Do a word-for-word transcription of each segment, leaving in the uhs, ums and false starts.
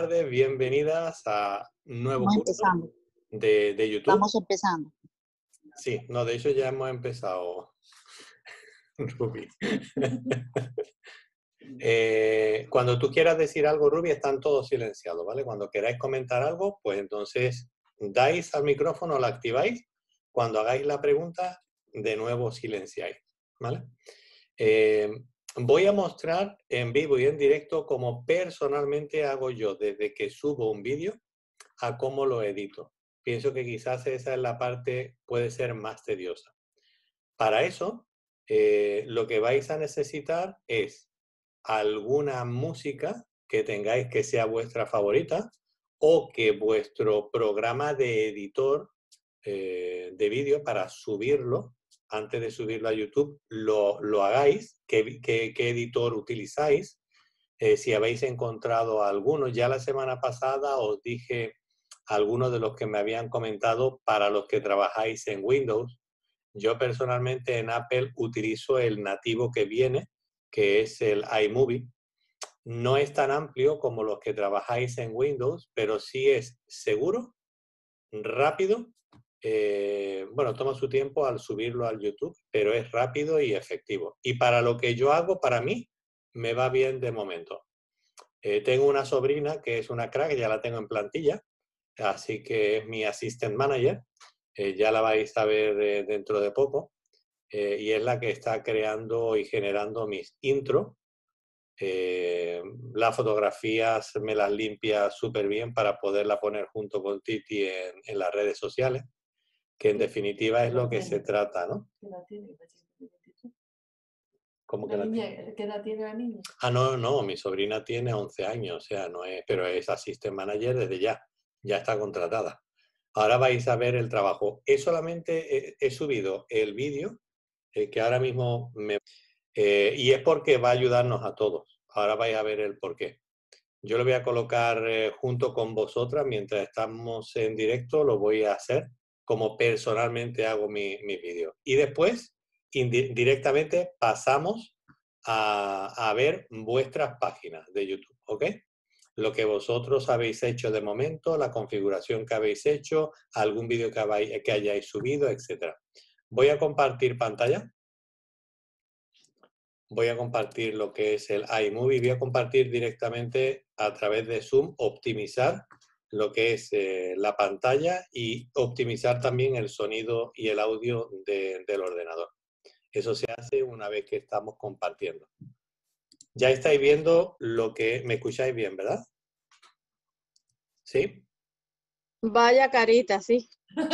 tardes, bienvenidas a un nuevo Estamos curso empezando. de, de YouTube. Estamos empezando. Sí, no, de hecho ya hemos empezado, Ruby. eh, cuando tú quieras decir algo, Ruby, están todos silenciados, ¿vale? Cuando queráis comentar algo, pues entonces dais al micrófono, lo activáis. Cuando hagáis la pregunta, de nuevo silenciáis, ¿vale? Eh, voy a mostrar en vivo y en directo cómo personalmente hago yo desde que subo un vídeo a cómo lo edito. Pienso que quizás esa es la parte, puede ser más tediosa. Para eso, eh, lo que vais a necesitar es alguna música que tengáis que sea vuestra favorita o que vuestro programa de editor eh, de vídeo para subirlo, antes de subirlo a YouTube, lo, lo hagáis, qué, qué, qué editor utilizáis. Eh, si habéis encontrado algunos, ya la semana pasada os dije algunos de los que me habían comentado para los que trabajáis en Windows. Yo personalmente en Apple utilizo el nativo que viene, que es el iMovie. No es tan amplio como los que trabajáis en Windows, pero sí es seguro, rápido. Eh, bueno, toma su tiempo al subirlo al YouTube, pero es rápido y efectivo. Y para lo que yo hago, para mí, me va bien de momento. Eh, tengo una sobrina que es una crack, ya la tengo en plantilla, así que es mi assistant manager. Eh, ya la vais a ver eh, dentro de poco. Eh, y es la que está creando y generando mis intros. Eh, las fotografías me las limpia súper bien para poderla poner junto con Titi en, en las redes sociales, que en definitiva es lo que se trata, ¿no? ¿Qué edad tiene? ¿Cómo que La la niña, tiene? ¿qué edad tiene la niña? Ah, no, no, mi sobrina tiene once años, o sea, no es, pero es assistant manager desde ya, ya está contratada. Ahora vais a ver el trabajo. He solamente he, he subido el vídeo, eh, que ahora mismo me... Eh, y es porque va a ayudarnos a todos. Ahora vais a ver el porqué. Yo lo voy a colocar eh, junto con vosotras mientras estamos en directo, lo voy a hacer como personalmente hago mi, mi vídeo. Y después, directamente pasamos a, a ver vuestras páginas de YouTube, ¿ok? Lo que vosotros habéis hecho de momento, la configuración que habéis hecho, algún vídeo que, habéis, que hayáis subido, etcétera. Voy a compartir pantalla. Voy a compartir lo que es el iMovie. Voy a compartir directamente a través de Zoom, optimizar lo que es eh, la pantalla y optimizar también el sonido y el audio de, del ordenador. Eso se hace una vez que estamos compartiendo. Ya estáis viendo lo que... ¿Me escucháis bien, verdad? ¿Sí? Vaya carita, sí.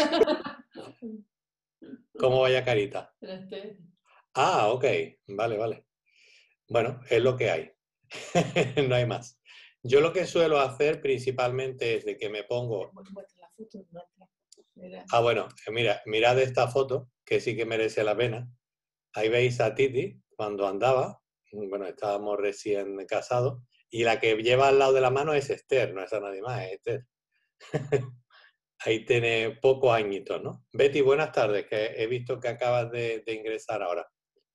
¿Cómo vaya carita? Este, Ah, ok. Vale, vale. Bueno, es lo que hay. No hay más. Yo lo que suelo hacer principalmente es de que me pongo... muestra la foto, muestra. Mira. Ah, bueno, mira, mirad esta foto, que sí que merece la pena. Ahí veis a Titi cuando andaba. Bueno, estábamos recién casados. Y la que lleva al lado de la mano es Esther, no es a nadie más, es Esther. Ahí tiene pocos añitos, ¿no? Betty, buenas tardes, que he visto que acabas de, de ingresar ahora.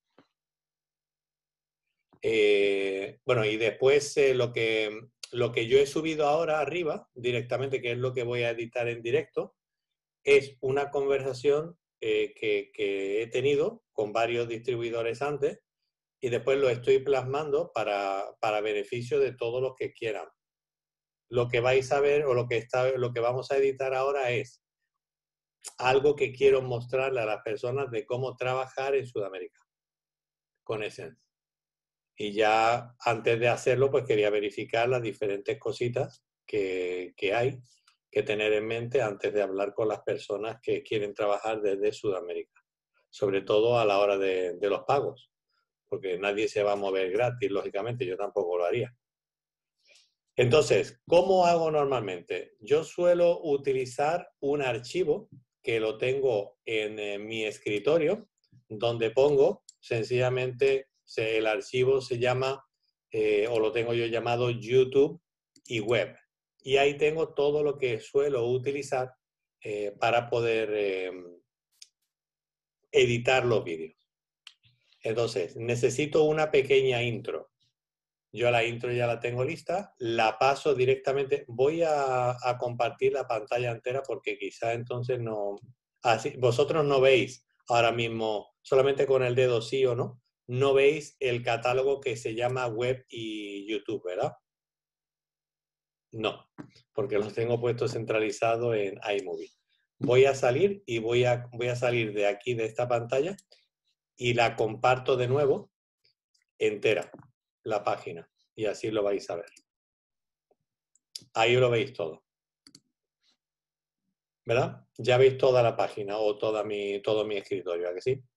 Eh, bueno, y después eh, lo, que, lo que yo he subido ahora arriba, directamente, que es lo que voy a editar en directo, es una conversación eh, que, que he tenido con varios distribuidores antes y después lo estoy plasmando para, para beneficio de todos los que quieran. Lo que vais a ver o lo que, está, lo que vamos a editar ahora es algo que quiero mostrarle a las personas de cómo trabajar en Sudamérica con Essence. Y ya antes de hacerlo, pues quería verificar las diferentes cositas que, que hay que tener en mente antes de hablar con las personas que quieren trabajar desde Sudamérica. Sobre todo a la hora de, de los pagos, porque nadie se va a mover gratis, lógicamente, yo tampoco lo haría. Entonces, ¿cómo hago normalmente? Yo suelo utilizar un archivo que lo tengo en, en mi escritorio, donde pongo sencillamente, se, el archivo se llama, eh, o lo tengo yo llamado YouTube y Web. Y ahí tengo todo lo que suelo utilizar eh, para poder eh, editar los vídeos. Entonces, necesito una pequeña intro. Yo la intro ya la tengo lista, la paso directamente. Voy a, a compartir la pantalla entera porque quizá entonces no... Así, vosotros no veis ahora mismo, solamente con el dedo sí o no, no veis el catálogo que se llama web y YouTube, ¿verdad? No, porque los tengo puestos centralizados en iMovie. Voy a salir y voy a, voy a salir de aquí, de esta pantalla, y la comparto de nuevo entera, la página. Y así lo vais a ver. Ahí lo veis todo. ¿Verdad? Ya veis toda la página o toda mi, todo mi escritorio, ¿a que sí?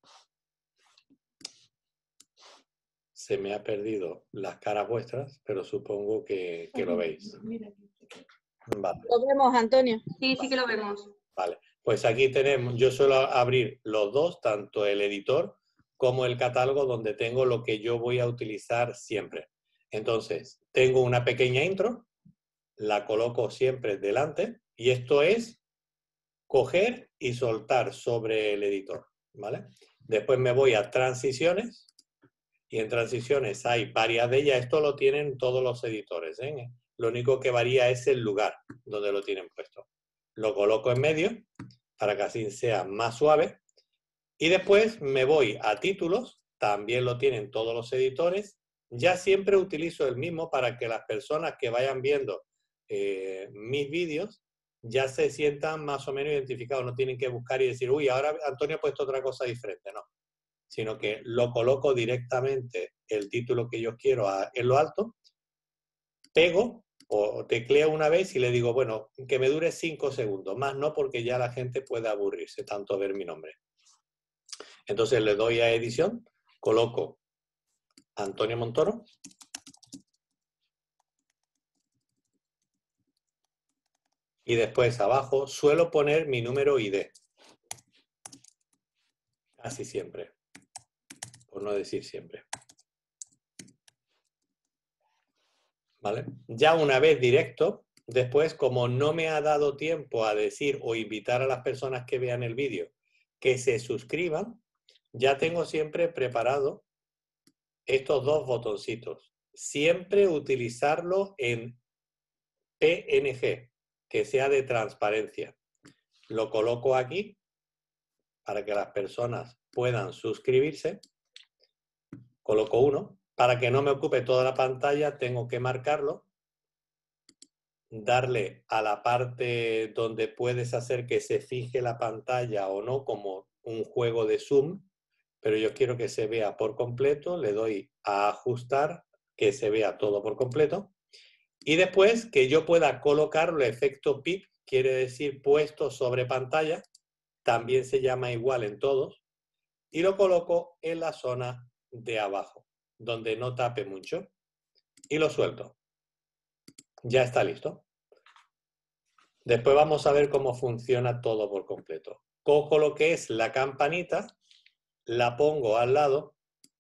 Se me ha perdido las caras vuestras, pero supongo que, que lo veis. Vale. Lo vemos, Antonio. Sí, sí que lo vemos. Vale. Pues aquí tenemos, yo suelo abrir los dos, tanto el editor como el catálogo, donde tengo lo que yo voy a utilizar siempre. Entonces, tengo una pequeña intro, la coloco siempre delante, y esto es coger y soltar sobre el editor, ¿vale? Después me voy a transiciones, y en transiciones hay varias de ellas. Esto lo tienen todos los editores, ¿eh? Lo único que varía es el lugar donde lo tienen puesto. Lo coloco en medio para que así sea más suave. Y después me voy a títulos, también lo tienen todos los editores. Ya siempre utilizo el mismo para que las personas que vayan viendo eh, mis vídeos ya se sientan más o menos identificados. No tienen que buscar y decir, uy, ahora Antonio ha puesto otra cosa diferente. No, sino que lo coloco directamente el título que yo quiero a, en lo alto, pego o tecleo una vez y le digo, bueno, que me dure cinco segundos, más no porque ya la gente puede aburrirse tanto ver mi nombre. Entonces le doy a edición, coloco Antonio Montoro y después abajo suelo poner mi número I D. Casi siempre, por no decir siempre. ¿Vale? Ya una vez directo, después como no me ha dado tiempo a decir o invitar a las personas que vean el vídeo que se suscriban, ya tengo siempre preparado estos dos botoncitos. Siempre utilizarlo en P N G, que sea de transparencia. Lo coloco aquí para que las personas puedan suscribirse. Coloco uno. Para que no me ocupe toda la pantalla, tengo que marcarlo. Darle a la parte donde puedes hacer que se fije la pantalla o no, como un juego de zoom, pero yo quiero que se vea por completo. Le doy a ajustar, que se vea todo por completo. Y después que yo pueda colocar el efecto pip, quiere decir puesto sobre pantalla, también se llama igual en todos, y lo coloco en la zona de abajo, donde no tape mucho, y lo suelto. Ya está listo. Después vamos a ver cómo funciona todo por completo. Cojo lo que es la campanita, la pongo al lado.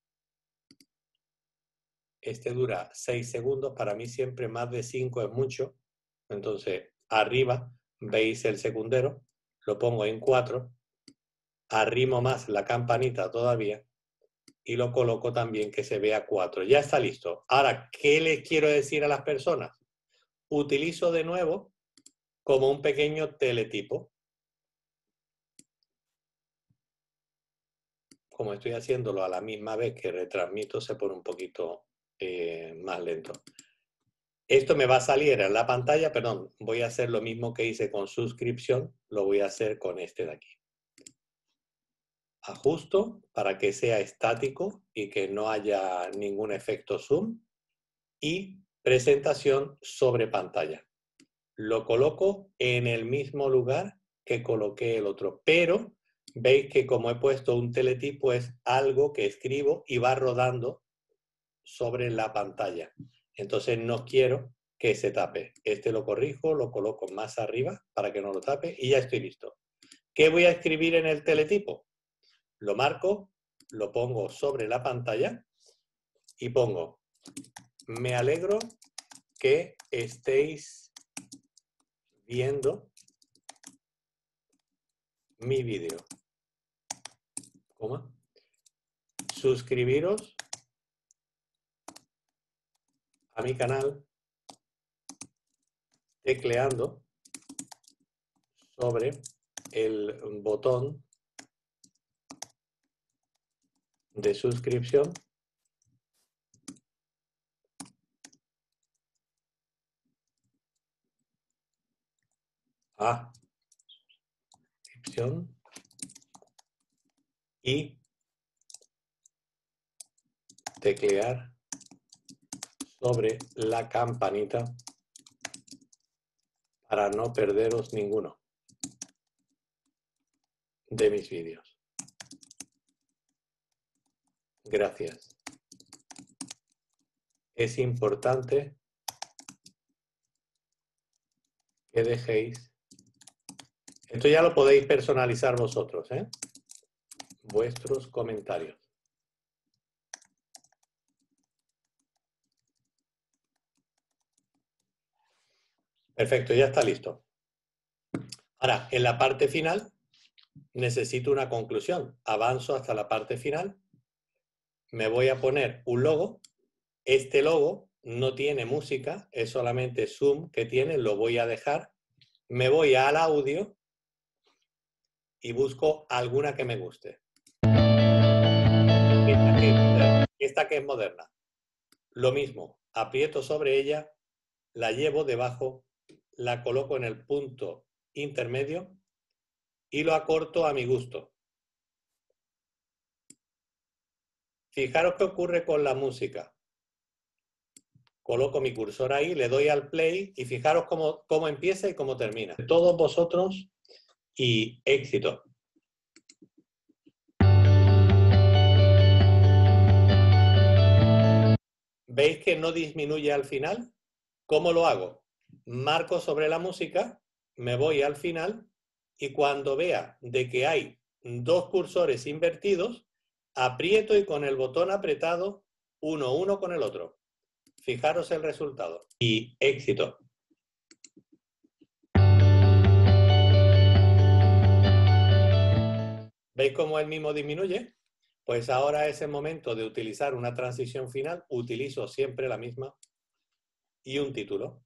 Este dura seis segundos, para mí siempre más de cinco es mucho. Entonces, arriba veis el secundero, lo pongo en cuatro, arrimo más la campanita todavía y lo coloco también que se vea cuatro. Ya está listo. Ahora, ¿qué les quiero decir a las personas? Utilizo de nuevo como un pequeño teletipo. Como estoy haciéndolo a la misma vez que retransmito, se pone un poquito eh, más lento. Esto me va a salir en la pantalla, perdón, voy a hacer lo mismo que hice con suscripción, lo voy a hacer con este de aquí. Ajusto para que sea estático y que no haya ningún efecto zoom. Y presentación sobre pantalla. Lo coloco en el mismo lugar que coloqué el otro, pero veis que como he puesto un teletipo es algo que escribo y va rodando sobre la pantalla. Entonces no quiero que se tape. Este lo corrijo, lo coloco más arriba para que no lo tape y ya estoy listo. ¿Qué voy a escribir en el teletipo? Lo marco, lo pongo sobre la pantalla y pongo: me alegro que estéis viendo mi vídeo. Suscribiros a mi canal tecleando sobre el botón de suscripción a suscripción y teclear sobre la campanita para no perderos ninguno de mis vídeos. Gracias. Es importante que dejéis, esto ya lo podéis personalizar vosotros, ¿eh? Vuestros comentarios. Perfecto, ya está listo. Ahora, en la parte final, necesito una conclusión. Avanzo hasta la parte final. Me voy a poner un logo. Este logo no tiene música, es solamente Zoom que tiene, lo voy a dejar. Me voy al audio y busco alguna que me guste. Esta que es moderna. Esta que es moderna. Lo mismo, aprieto sobre ella, la llevo debajo, la coloco en el punto intermedio y lo acorto a mi gusto. Fijaros qué ocurre con la música. Coloco mi cursor ahí, le doy al play y fijaros cómo, cómo empieza y cómo termina. Todos vosotros y éxito. ¿Veis que no disminuye al final? ¿Cómo lo hago? Marco sobre la música, me voy al final y cuando vea de que hay dos cursores invertidos, aprieto y con el botón apretado, uno, uno con el otro. Fijaros el resultado. Y éxito. ¿Veis cómo el mismo disminuye? Pues ahora es el momento de utilizar una transición final. Utilizo siempre la misma. Y un título.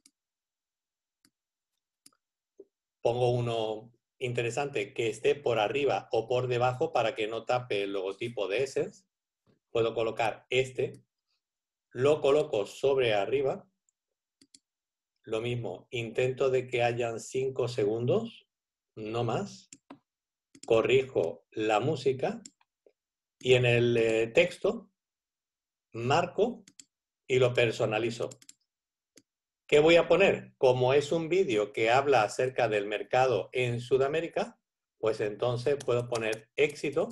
Pongo uno interesante que esté por arriba o por debajo para que no tape el logotipo de Essence. Puedo colocar este. Lo coloco sobre arriba. Lo mismo, intento de que hayan cinco segundos, no más. Corrijo la música y en el eh, texto marco y lo personalizo. ¿Qué voy a poner? Como es un vídeo que habla acerca del mercado en Sudamérica, pues entonces puedo poner éxito.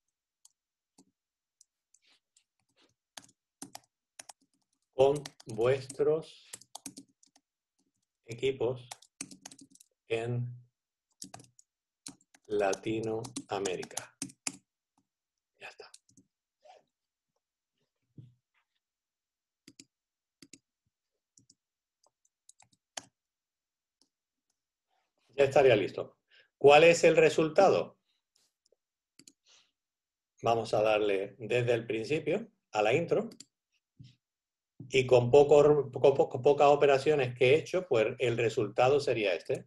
Con vuestros equipos en Latinoamérica. Ya está. Ya estaría listo. ¿Cuál es el resultado? Vamos a darle desde el principio a la intro. Y con, poco, poco, pocas operaciones que he hecho, pues el resultado sería este.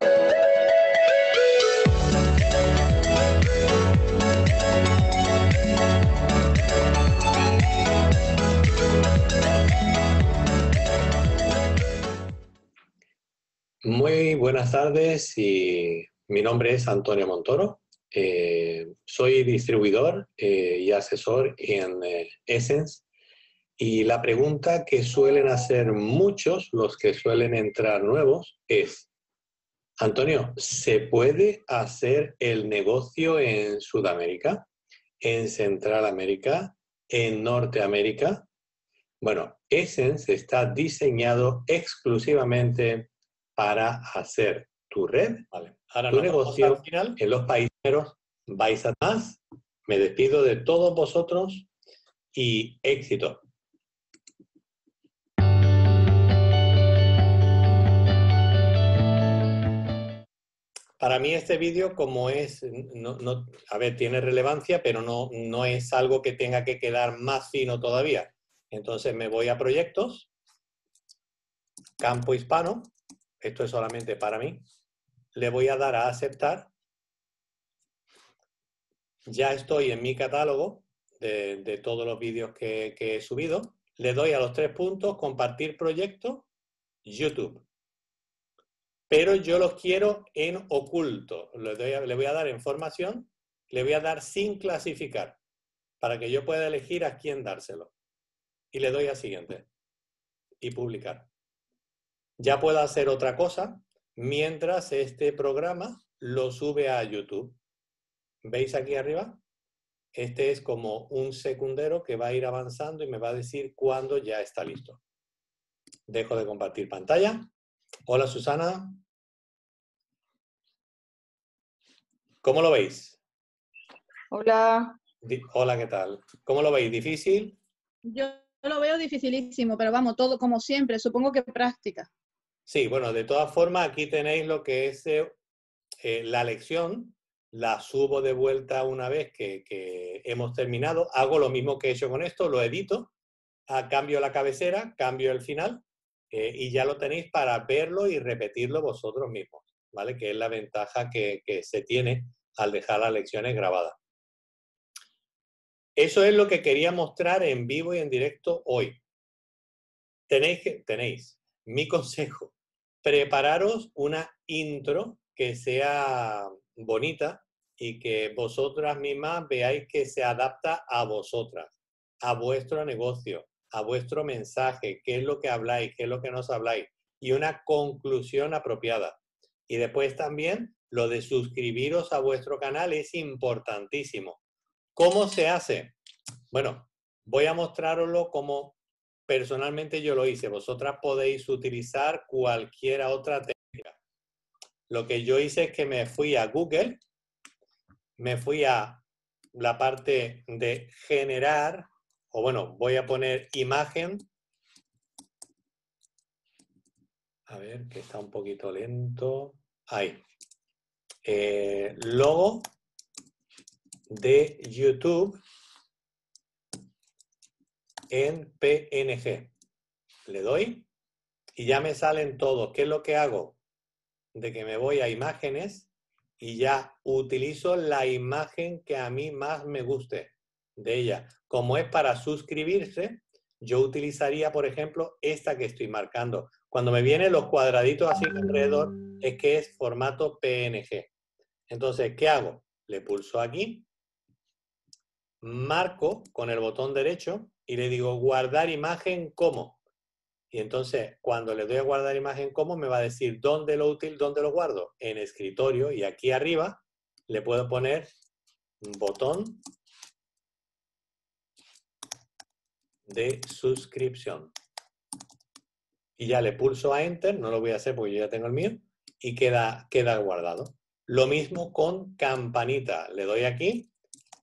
Muy buenas tardes y mi nombre es Antonio Montoro. Eh, soy distribuidor eh, y asesor en eh, Essence. Y la pregunta que suelen hacer muchos, los que suelen entrar nuevos, es, Antonio, ¿se puede hacer el negocio en Sudamérica, en Centralamérica, en Norteamérica? Bueno, Essence está diseñado exclusivamente para hacer tu red, vale. Ahora tu negocio al final. En los países vais a más. Me despido de todos vosotros y éxito. Para mí este vídeo, como es, no, no, a ver, tiene relevancia, pero no, no es algo que tenga que quedar más fino todavía. Entonces me voy a proyectos campo hispano, esto es solamente para mí, le voy a dar a aceptar. Ya estoy en mi catálogo de, de todos los vídeos que, que he subido. Le doy a los tres puntos, compartir proyecto, YouTube. Pero yo los quiero en oculto. Le, doy a, le voy a dar en formación, le voy a dar sin clasificar, para que yo pueda elegir a quién dárselo. Y le doy a siguiente. Y publicar. Ya puedo hacer otra cosa mientras este programa lo sube a YouTube. ¿Veis aquí arriba? Este es como un secundero que va a ir avanzando y me va a decir cuándo ya está listo. Dejo de compartir pantalla. Hola, Susana. ¿Cómo lo veis? Hola. Di- Hola, ¿qué tal? ¿Cómo lo veis? ¿Difícil? Yo lo veo dificilísimo, pero vamos, todo como siempre, supongo que práctica. Sí, bueno, de todas formas, aquí tenéis lo que es eh, eh, la lección. La subo de vuelta una vez que, que hemos terminado. Hago lo mismo que he hecho con esto, lo edito, a cambio la cabecera, cambio el final eh, y ya lo tenéis para verlo y repetirlo vosotros mismos, ¿vale? Que es la ventaja que, que se tiene al dejar las lecciones grabadas. Eso es lo que quería mostrar en vivo y en directo hoy. Tenéis, que, tenéis mi consejo, prepararos una intro que sea bonita y que vosotras mismas veáis que se adapta a vosotras, a vuestro negocio, a vuestro mensaje, qué es lo que habláis, qué es lo que nos habláis, y una conclusión apropiada. Y después también lo de suscribiros a vuestro canal es importantísimo. ¿Cómo se hace? Bueno, voy a mostraroslo como personalmente yo lo hice. Vosotras podéis utilizar cualquier otra técnica. Lo que yo hice es que me fui a Google, me fui a la parte de generar, o bueno, voy a poner imagen. A ver, que está un poquito lento. Ahí. Eh, logo de YouTube en P N G. Le doy y ya me salen todos. ¿Qué es lo que hago? De que me voy a imágenes y ya utilizo la imagen que a mí más me guste de ella. Como es para suscribirse, yo utilizaría, por ejemplo, esta que estoy marcando. Cuando me vienen los cuadraditos así alrededor, es que es formato P N G. Entonces, ¿qué hago? Le pulso aquí, marco con el botón derecho y le digo guardar imagen como. Y entonces, cuando le doy a guardar imagen como, me va a decir dónde lo útil, dónde lo guardo. En escritorio, y aquí arriba le puedo poner un botón de suscripción. Y ya le pulso a Enter, no lo voy a hacer porque yo ya tengo el mío, y queda, queda guardado. Lo mismo con campanita. Le doy aquí,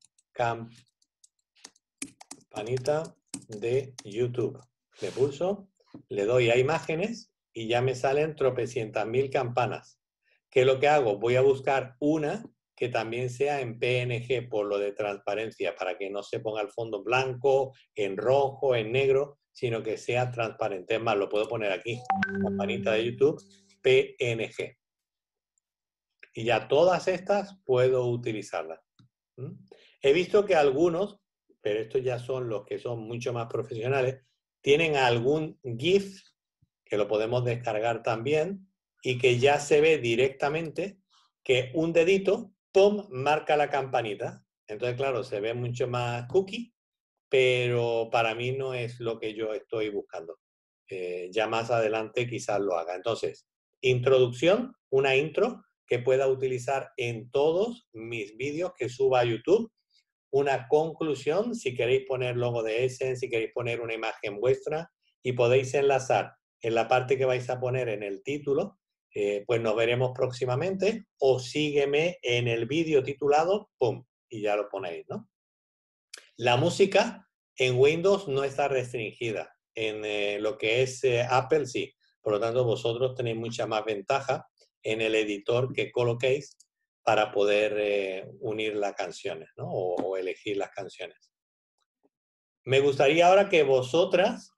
campanita de YouTube. Le pulso, le doy a imágenes y ya me salen tropecientas mil campanas. ¿Qué es lo que hago? Voy a buscar una que también sea en P N G por lo de transparencia, para que no se ponga el fondo blanco, en rojo, en negro, sino que sea transparente. Es más, lo puedo poner aquí, campanita de YouTube, P N G. Y ya todas estas puedo utilizarlas. ¿Mm? He visto que algunos, pero estos ya son los que son mucho más profesionales, tienen algún GIF que lo podemos descargar también y que ya se ve directamente que un dedito, ¡pum!, marca la campanita. Entonces, claro, se ve mucho más cookie, pero para mí no es lo que yo estoy buscando. Eh, ya más adelante quizás lo haga. Entonces, introducción, una intro que pueda utilizar en todos mis vídeos que suba a YouTube. Una conclusión, si queréis poner logo de Essence, si queréis poner una imagen vuestra, y podéis enlazar en la parte que vais a poner en el título, eh, pues nos veremos próximamente, o sígueme en el vídeo titulado, ¡pum!, y ya lo ponéis, ¿no? La música en Windows no está restringida, en eh, lo que es eh, Apple sí, por lo tanto vosotros tenéis mucha más ventaja en el editor que coloquéis para poder eh, unir las canciones, ¿no? o, o elegir las canciones. Me gustaría ahora que vosotras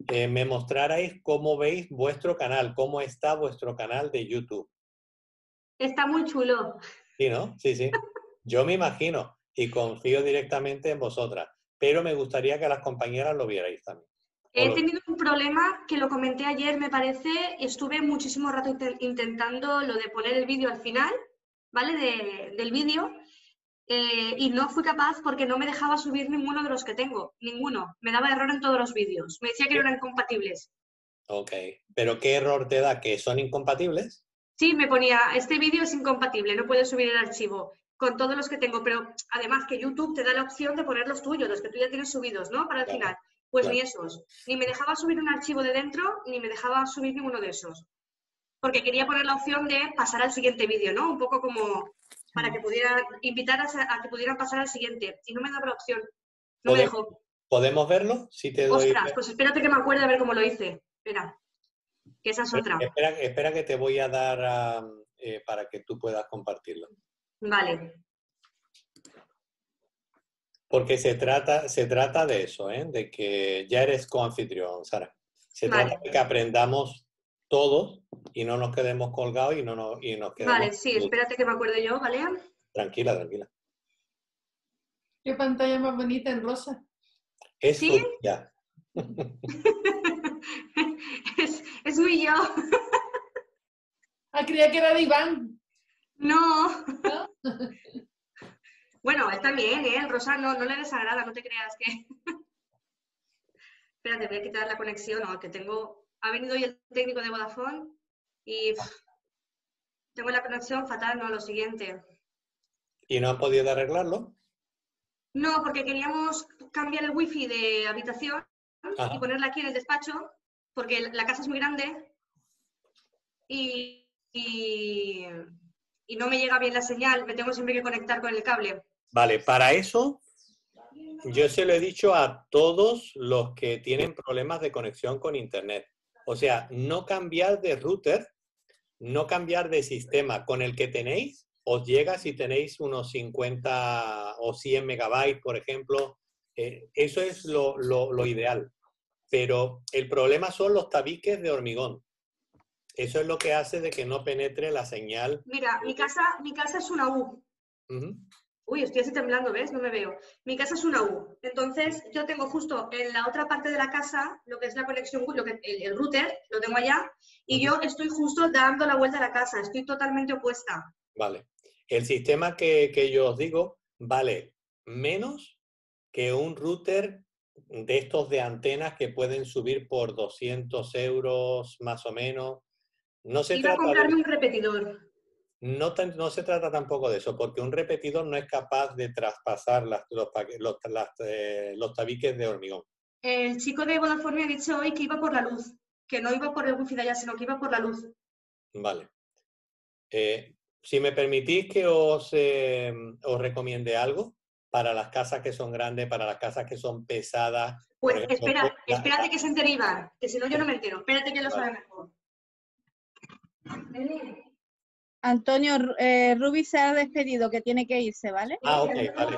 eh, me mostrarais cómo veis vuestro canal, cómo está vuestro canal de YouTube. Está muy chulo. Sí, ¿no? Sí, sí. Yo me imagino y confío directamente en vosotras, pero me gustaría que las compañeras lo vierais también. He lo... tenido un problema que lo comenté ayer, me parece. Estuve muchísimo rato int intentando lo de poner el vídeo al final, ¿vale? De, del vídeo. Eh, y no fui capaz porque no me dejaba subir ninguno de los que tengo. Ninguno. Me daba error en todos los vídeos. Me decía que no eran compatibles. Ok. ¿Pero qué error te da? ¿Que son incompatibles? Sí, me ponía, este vídeo es incompatible, no puedes subir el archivo con todos los que tengo, pero además que YouTube te da la opción de poner los tuyos, los que tú ya tienes subidos, ¿no? Para el Claro, final. Pues claro. ni esos. Ni me dejaba subir un archivo de dentro, ni me dejaba subir ninguno de esos. Porque quería poner la opción de pasar al siguiente vídeo, ¿no? Un poco como para que pudieran invitar a, a que pudieran pasar al siguiente. Y no me daba la opción. No me dejó. ¿Podemos verlo? Si te doy... Ostras, pues espérate que me acuerde a ver cómo lo hice. Espera, que esa es otra. Espera, espera que te voy a dar um, eh, para que tú puedas compartirlo. Vale. Porque se trata, se trata de eso, ¿eh? De que ya eres coanfitrión, Sara. Se Vale. trata de que aprendamos todos y no nos quedemos colgados y no nos, y nos quedemos... Vale, sí, espérate que me acuerde yo, ¿vale? Tranquila, tranquila. Qué pantalla más bonita en rosa. Es ¿Sí? fucsia. es, es muy yo. Ah, creía que era de Iván. No. ¿No? Bueno, él también, ¿eh? El rosa no, no le desagrada, no te creas que... Espérate, voy a quitar la conexión, ¿no? Que tengo... Ha venido hoy el técnico de Vodafone y pff, tengo la conexión fatal, no, lo siguiente. ¿Y no han podido arreglarlo? No, porque queríamos cambiar el wifi de habitación Ajá. y ponerla aquí en el despacho, porque la casa es muy grande y, y, y no me llega bien la señal, me tengo siempre que conectar con el cable. Vale, para eso yo se lo he dicho a todos los que tienen problemas de conexión con Internet. O sea, no cambiar de router, no cambiar de sistema con el que tenéis, os llega si tenéis unos cincuenta o cien megabytes, por ejemplo. Eh, eso es lo, lo, lo ideal. Pero el problema son los tabiques de hormigón. Eso es lo que hace de que no penetre la señal. Mira, mi casa, mi casa es una U. Uh-huh. Uy, estoy así temblando, ¿ves? No me veo. Mi casa es una U. Entonces, yo tengo justo en la otra parte de la casa lo que es la conexión, lo que, el, el router, lo tengo allá, y Uh-huh. yo estoy justo dando la vuelta a la casa. Estoy totalmente opuesta. Vale. El sistema que, que yo os digo vale menos que un router de estos de antenas que pueden subir por doscientos euros más o menos. No se Iba a trata comprarme de... un repetidor. No, tan- no se trata tampoco de eso, porque un repetidor no es capaz de traspasar las- los, paque- los, las, eh, los tabiques de hormigón. El chico de Vodafone me ha dicho hoy que iba por la luz, que no iba por el wifi de allá, sino que iba por la luz. Vale. Eh, si me permitís que os, eh, os recomiende algo para las casas que son grandes, para las casas que son pesadas. Pues por ejemplo, espera, la- espérate la- que se entere Iván, que si no yo no me entero. Espérate que lo Vale. sabe mejor. Antonio, eh, Ruby se ha despedido, que tiene que irse, ¿vale? Ah, ok, vale.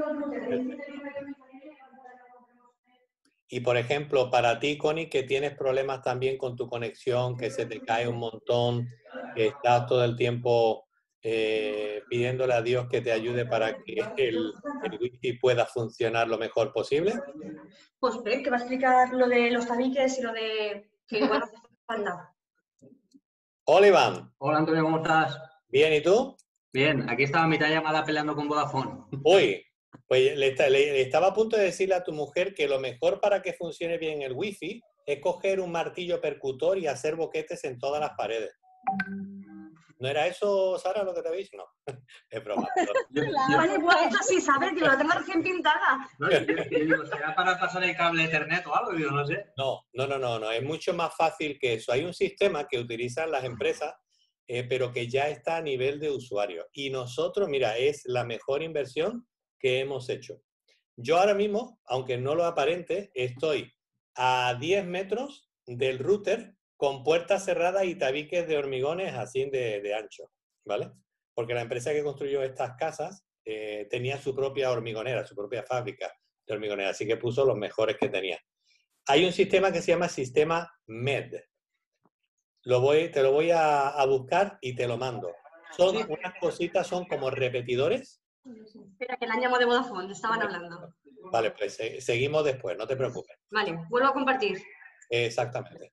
Y por ejemplo, para ti, Connie, que tienes problemas también con tu conexión, que se te cae un montón, que estás todo el tiempo eh, pidiéndole a Dios que te ayude para que el, el wifi pueda funcionar lo mejor posible. Pues ven, que va a explicar lo de los tabiques y lo de que igual hace falta. Hola, Iván. Hola Antonio, ¿cómo estás? Bien, ¿y tú? Bien, aquí estaba a mitad de llamada peleando con Vodafone. Uy, pues le, está- le- le estaba a punto de decirle a tu mujer que lo mejor para que funcione bien el wifi es coger un martillo percutor y hacer boquetes en todas las paredes. ¿No era eso, Sara, lo que te habéis dicho? No, es broma. Yo, Claro. Vale, pues eso sí, ¿sabes? Digo, la tengo recién pintada. no, yo- yo digo, ¿será para pasar el cable Ethernet o algo? Digo, no sé. No, no, no, no, no, es mucho más fácil que eso. Hay un sistema que utilizan las empresas, eh, pero que ya está a nivel de usuario. Y nosotros, mira, es la mejor inversión que hemos hecho. Yo ahora mismo, aunque no lo aparente, estoy a diez metros del router con puertas cerradas y tabiques de hormigones así de, de ancho, ¿vale? Porque la empresa que construyó estas casas eh, tenía su propia hormigonera, su propia fábrica de hormigonera, así que puso los mejores que tenía. Hay un sistema que se llama sistema M E D. Lo voy, te lo voy a, a buscar y te lo mando. Son unas cositas, son como repetidores. Espera, que la llamo de Vodafone, estaban hablando. Vale, pues eh, seguimos después, no te preocupes. Vale, vuelvo a compartir. Exactamente.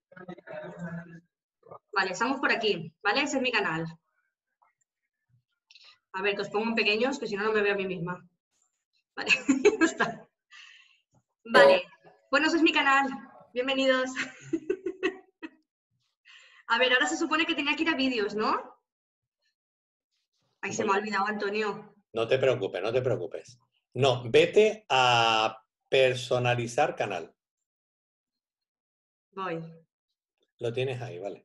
Vale, estamos por aquí, ¿vale? Ese es mi canal. A ver, que os pongo en pequeños, que si no, no me veo a mí misma. Vale, ya está. Vale, bueno, ese es mi canal. Bienvenidos. A ver, ahora se supone que tenía que ir a vídeos, ¿no? Ay, se me ha olvidado, Antonio. No te preocupes, no te preocupes. No, vete a personalizar canal. Voy. Lo tienes ahí, vale.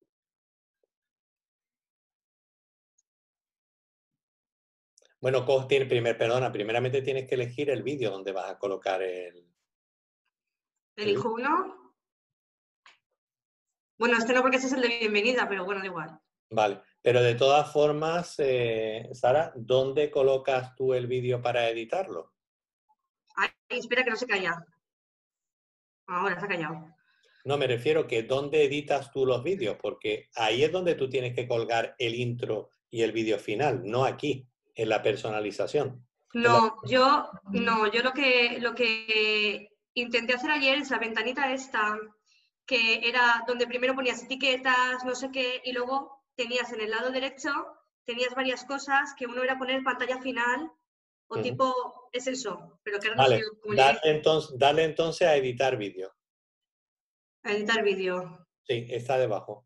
Bueno, tiene, primer, perdona, primeramente tienes que elegir el vídeo donde vas a colocar el... ¿Elijo uno? Bueno, este no porque ese es el de bienvenida, pero bueno, da igual. Vale, pero de todas formas, eh, Sara, ¿dónde colocas tú el vídeo para editarlo? Ay, espera que no se calla. Ahora se ha callado. No, me refiero que ¿dónde editas tú los vídeos? Porque ahí es donde tú tienes que colgar el intro y el vídeo final, no aquí, en la personalización. No, la... yo no, yo lo que, lo que intenté hacer ayer es la ventanita esta, que era donde primero ponías etiquetas, no sé qué, y luego tenías en el lado derecho, tenías varias cosas, que uno era poner pantalla final, o uh-huh. tipo, es eso, pero que ahora vale. no sé cómo dale, entonces, dale entonces a editar vídeo. A editar vídeo. Sí, está debajo.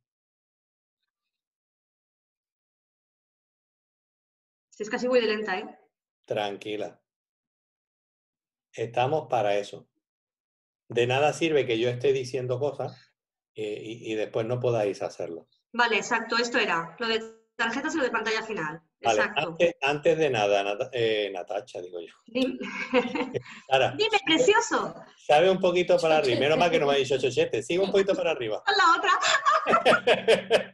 Si es casi muy de lenta, ¿eh? Tranquila. Estamos para eso. De nada sirve que yo esté diciendo cosas eh, y, y después no podáis hacerlo. Vale, exacto. Esto era lo de tarjetas y lo de pantalla final. Vale, exacto. Antes, antes de nada, Nat eh, Natacha, digo yo. Dime, Sara, Dime precioso. Sabe un poquito para arriba. Menos mal que no me ha dicho chochete. Sigue un poquito para arriba. La otra.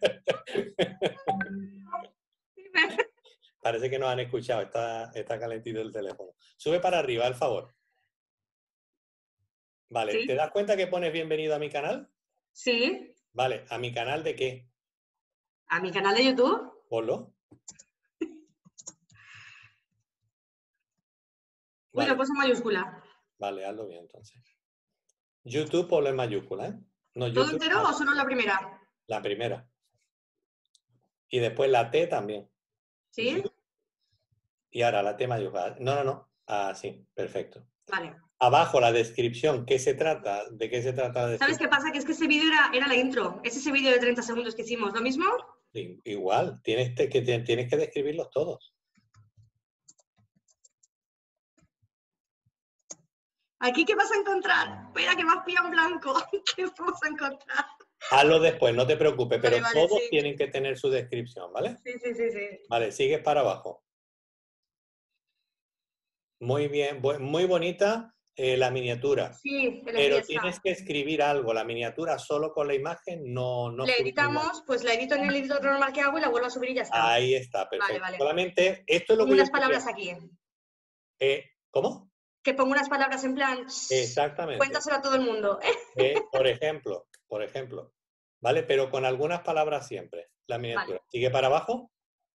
Parece que nos han escuchado. Está, está calentito el teléfono. Sube para arriba, al favor. Vale. ¿Sí? ¿Te das cuenta que pones bienvenido a mi canal? Sí. Vale. ¿A mi canal de qué? ¿A mi canal de YouTube? Ponlo. Vale. Uy, lo puse en mayúscula. Vale, hazlo bien entonces. YouTube ponlo en mayúscula, ¿eh? No, ¿Todo YouTube, entero o solo la primera? La primera. Y después la T también. ¿Sí? Y ahora la T mayúscula. No, no, no. Ah, sí, perfecto. Vale. Abajo la descripción. ¿Qué se trata? ¿De qué se trata? La ¿Sabes qué pasa? Que es que ese vídeo era, era la intro. Es ese vídeo de treinta segundos que hicimos. ¿Lo mismo? Sí, igual. Tienes que, tienes que describirlos todos. ¿Aquí qué vas a encontrar? Espera, que me has pillado en blanco. ¿Qué vamos a encontrar? Hazlo después, no te preocupes, pero vale, vale, todos sí. tienen que tener su descripción, ¿vale? Sí, sí, sí, sí. Vale, sigues para abajo. Muy bien, muy bonita eh, la miniatura. Sí, pero tienes que escribir algo. La miniatura solo con la imagen no... no le editamos, pues la edito en el editor normal que hago y la vuelvo a subir y ya está. Ahí está, perfecto. Vale, vale. Solamente esto es lo Pongo que unas palabras aquí. Eh, ¿Cómo? Que pongo unas palabras en plan... Exactamente. Cuéntaselo a todo el mundo. Eh, por ejemplo, por ejemplo. ¿Vale? Pero con algunas palabras siempre. La miniatura. Vale. Sigue para abajo.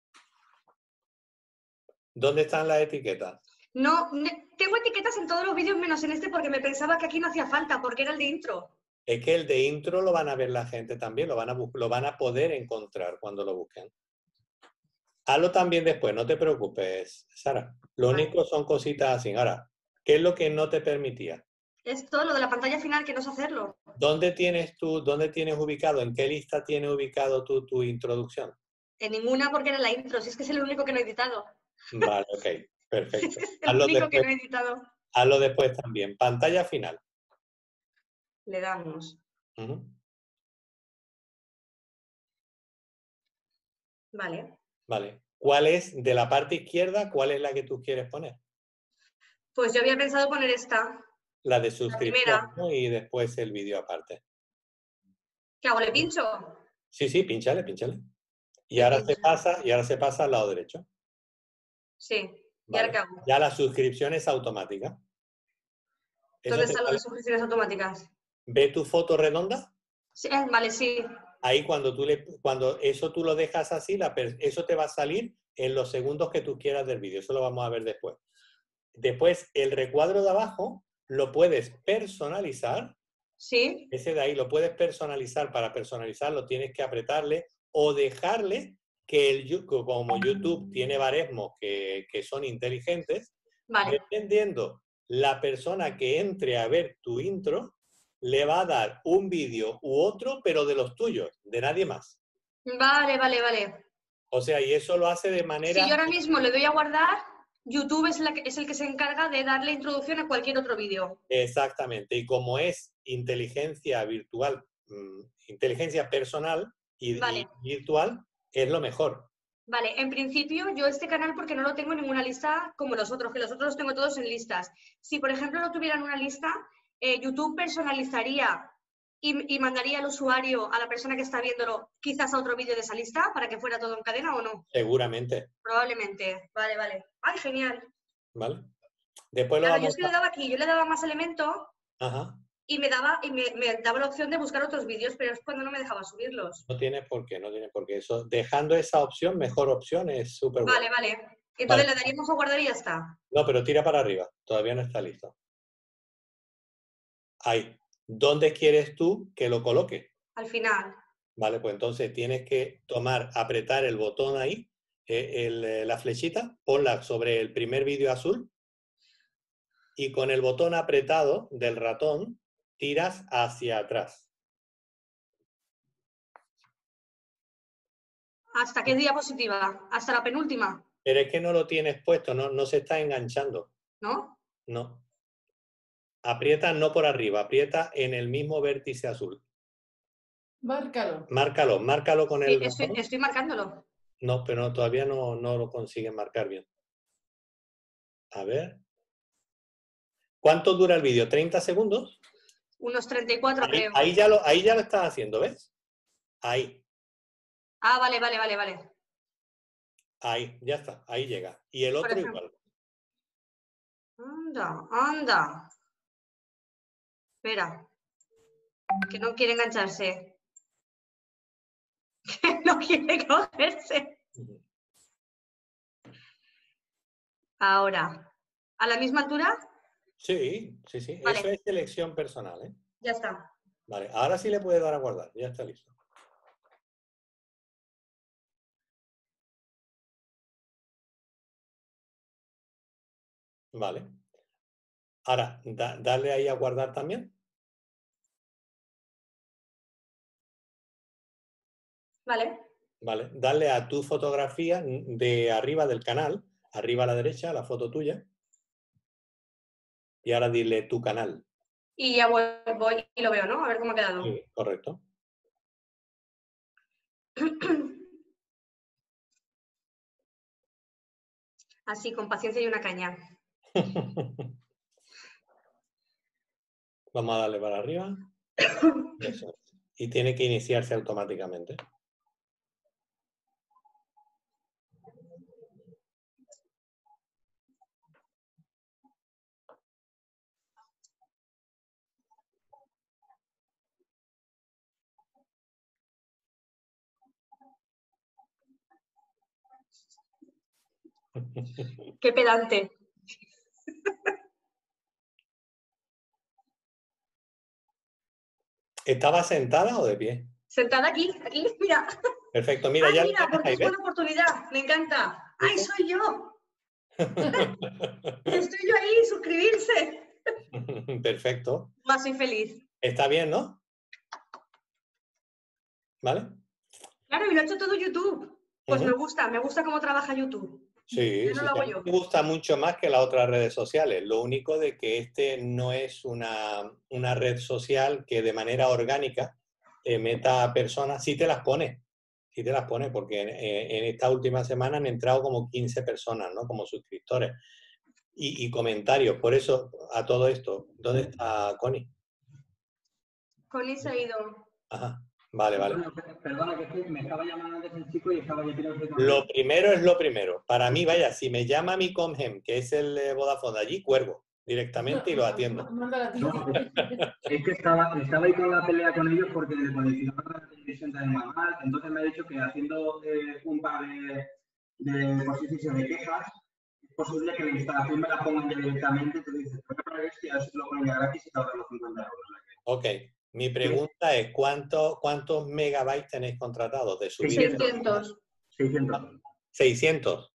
¿Dónde están las etiquetas? No, tengo etiquetas en todos los vídeos menos en este porque me pensaba que aquí no hacía falta, porque era el de intro. Es que el de intro lo van a ver la gente también, lo van a, lo van a poder encontrar cuando lo busquen. Hazlo también después, no te preocupes, Sara. Lo vale. único son cositas así. Ahora, ¿qué es lo que no te permitía? Esto, lo de la pantalla final, que no sé hacerlo. ¿Dónde tienes tú, dónde tienes ubicado, en qué lista tienes ubicado tú tu introducción? En ninguna porque era la intro, si es que es el único que no he editado. Vale, ok, perfecto. Es el hazlo único después, que no he editado. Hazlo después también. Pantalla final. Le damos. Uh-huh. Vale. Vale. ¿Cuál es, de la parte izquierda, cuál es la que tú quieres poner? Pues yo había pensado poner esta. La de suscripción, la ¿no? Y después el vídeo aparte. ¿Qué hago? ¿Le pincho? Sí, sí, pínchale, pínchale. Y ahora se pasa, y ahora se pasa al lado derecho. Sí. ¿Y vale. ahora qué hago? Ya la suscripción es automática. ¿Dónde están las suscripciones automáticas? ¿Ve tu foto redonda? Sí, eh, vale, sí. Ahí cuando tú le, cuando eso tú lo dejas así, la, eso te va a salir en los segundos que tú quieras del vídeo. Eso lo vamos a ver después. Después, el recuadro de abajo lo puedes personalizar. Sí. Ese de ahí lo puedes personalizar. Para personalizarlo tienes que apretarle o dejarle que el, como YouTube tiene baresmos que, que son inteligentes, Vale. dependiendo la persona que entre a ver tu intro, le va a dar un vídeo u otro, pero de los tuyos, de nadie más. Vale, vale, vale. O sea, y eso lo hace de manera... Si yo ahora mismo le doy a guardar, YouTube es, la que, es el que se encarga de darle introducción a cualquier otro vídeo. Exactamente. Y como es inteligencia virtual, mmm, inteligencia personal y, Vale. y virtual, es lo mejor. Vale, en principio yo este canal porque no lo tengo en ninguna lista como los otros, que los otros los tengo todos en listas. Si por ejemplo no tuvieran una lista, eh, YouTube personalizaría y, y mandaría al usuario, a la persona que está viéndolo, quizás a otro vídeo de esa lista para que fuera todo en cadena o no. Seguramente. Probablemente. Vale, vale. Ay, genial. ¿Vale? Después lo Claro, yo vamos es que le daba aquí, yo le daba más elementos. Ajá. Y me daba, y me, me daba la opción de buscar otros vídeos, pero es cuando no me dejaba subirlos. No tiene por qué, no tiene por qué. Eso, dejando esa opción, mejor opción es súper bueno. Vale, vale. Entonces Vale. le daríamos a guardar y ya está. No, pero tira para arriba. Todavía no está listo. Ahí. ¿Dónde quieres tú que lo coloque? Al final. Vale, pues entonces tienes que tomar, apretar el botón ahí, eh, el, la flechita, ponla sobre el primer vídeo azul y con el botón apretado del ratón tiras hacia atrás. ¿Hasta qué diapositiva? ¿Hasta la penúltima? Pero es que no lo tienes puesto, no, no se está enganchando. ¿No? No. Aprieta no por arriba, aprieta en el mismo vértice azul. Márcalo. Márcalo, márcalo con Sí, el estoy, ratón. estoy marcándolo. No, pero no, todavía no, no lo consiguen marcar bien. A ver. ¿Cuánto dura el vídeo? ¿treinta segundos? Unos treinta y cuatro, Ahí, creo. ahí, ya lo, ahí ya lo estás haciendo, ¿ves? Ahí, Ah, vale, vale, vale, vale. ahí, ya está, ahí llega. Y el otro igual. Anda, anda. Espera. Que no quiere engancharse. Que no quiere cogerse. Ahora. ¿A la misma altura? Sí, sí, sí. Vale. Eso es selección personal, ¿eh? Ya está. Vale, ahora sí le puedes dar a guardar. Ya está listo. Vale. Ahora, da, dale ahí a guardar también. Vale. Vale. Dale a tu fotografía de arriba del canal, arriba a la derecha, la foto tuya. Y ahora dile tu canal. Y ya voy, voy y lo veo, ¿no? A ver cómo ha quedado. Sí, correcto. Así, con paciencia y una caña. Vamos a darle para arriba. Eso. Y tiene que iniciarse automáticamente. Qué pedante. ¿Estaba sentada o de pie? Sentada aquí, aquí, mira. Perfecto, mira, Ay, ya mira, lo porque ahí, es ¿ves? buena oportunidad. Me encanta. ¡Ay, ¿Viste? soy yo! Estoy yo ahí, suscribirse. Perfecto. Más soy feliz. Está bien, ¿no? ¿Vale? Claro, y lo ha hecho todo YouTube. Pues Uh-huh. me gusta, me gusta cómo trabaja YouTube. Sí, Ya no sí, lo hago sí. yo. Me gusta mucho más que las otras redes sociales. Lo único de que este no es una, una red social que de manera orgánica te meta a personas. Sí te las pone, sí te las pone, porque en, en esta última semana han entrado como quince personas, ¿no? Como suscriptores. Y, y comentarios. Por eso, a todo esto, ¿dónde está Connie? Connie se ha ido. Ajá, vale, vale. Perdona, perdona, que es que me estaba llamando antes el chico y estaba ya tirando de Lo primero es lo primero. Para mí, vaya, si me llama mi Comhem, que es el eh, Vodafone de allí, cuervo. directamente y lo atiendo. Manda la No, es, es que estaba, estaba ahí con la pelea con ellos porque le modificaron la televisión también mal. Entonces me ha dicho que haciendo eh, un par de, de posiciones de quejas, es posible que la instalación me la pongan ya directamente. Entonces dices, ¿por qué para esto? Y a ver si lo ponen ya gratis y te ahorran los cincuenta euros. Ok. Mi pregunta es, ¿cuánto, ¿cuántos megabytes tenéis contratados de subida? seiscientos. seiscientos. seiscientos.